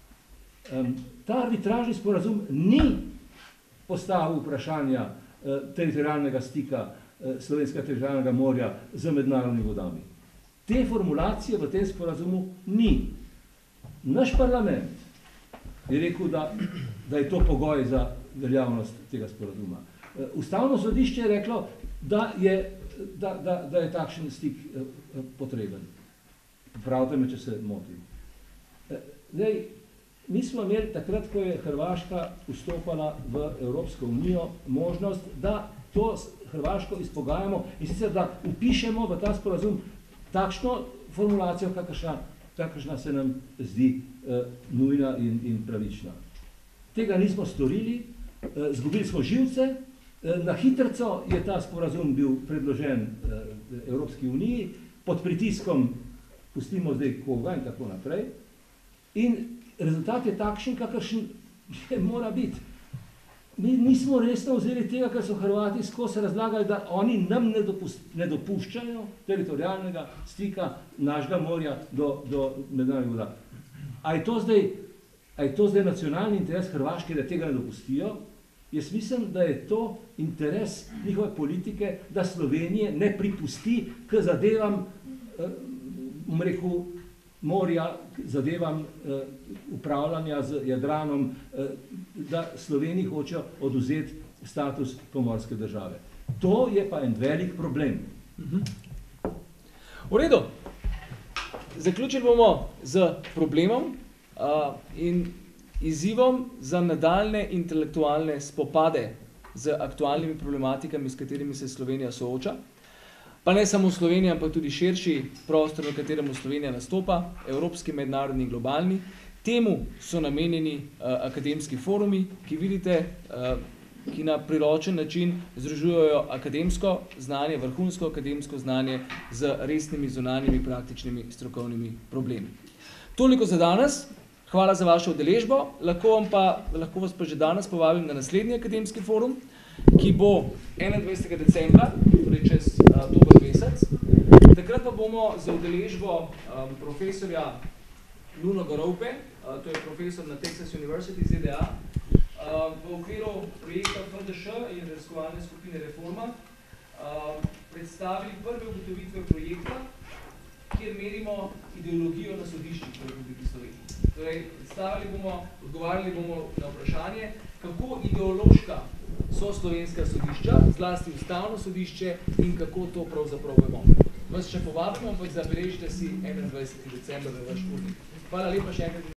Um, ta arbitražni sporazum ni postavil vprašanja uh, teritorialnega stika uh, slovenskega teritorialnega morja z mednarodnimi vodami. Te formulacije v tem sporazumu ni. Naš parlament je rekel, da, da je to pogoj za veljavnost tega sporazuma. Ustavno sodišče je reklo, da je, da, da, da je takšen stik potreben. Popravite me, če se motim. Zdaj, mi smo imeli takrat, ko je Hrvaška vstopala v Evropsko unijo, možnost, da to Hrvaško izpogajamo in sicer, da upišemo v ta sporazum takšno formulacijo, kakršna, kakršna se nam zdi eh, nujna in, in pravična. Tega nismo storili, eh, zgubili smo živce. Na hitrco je ta sporazum bil predložen Evropski uniji, pod pritiskom pustimo zdaj koga in tako naprej. In rezultat je takšen, kakršen mora biti. Mi nismo resno vzeli tega, ker so Hrvati skozi razlagali, da oni nam ne, dopust, ne dopuščajo teritorialnega stika našega morja do, do mednarodnih voda. A je to zdaj, a je to zdaj nacionalni interes Hrvaške, da tega ne dopustijo? Jaz mislim, da je to interes njihove politike, da Slovenije ne pripusti k zadevam, bom rekel, morja, k zadevam eh, upravljanja z Jadranom, eh, da Sloveniji hočejo oduzeti status pomorske države. To je pa en velik problem. V redu. Zaključili bomo z problemom uh, in izzivom za nadaljne intelektualne spopade z aktualnimi problematikami, s katerimi se Slovenija sooča. Pa ne samo Slovenija, ampak tudi širši prostor, v katerem Slovenija nastopa, evropski, mednarodni in globalni. Temu so namenjeni uh, akademski forumi, ki vidite, uh, ki na priročen način združujejo akademsko znanje, vrhunsko akademsko znanje z resnimi zunanjimi praktičnimi strokovnimi problemi. Toliko za danes. Hvala za vašo udeležbo. Lahko, vam pa, lahko vas pa že danes povabim na naslednji akademski forum, ki bo enaindvajsetega decembra, torej čez uh, dober mesec. Takrat pa bomo za udeležbo um, profesorja Nuno Gorovpe, uh, to je profesor na Texas University, Z D A, uh, v okviru projekta F D Š in raziskovalne skupine Reforma uh, predstavili prve ugotovitve projekta, kjer merimo ideologijo na sodiščih v Republiki Sloveniji. Torej, predstavili bomo, odgovarjali bomo na vprašanje, kako ideološka so slovenska sodišča, zlasti ustavno sodišče in kako to pravzaprav vemo. Vas še povabimo, ampak zabeležite si enaindvajsetega decembra v vaš urnik. Hvala lepa še enkrat.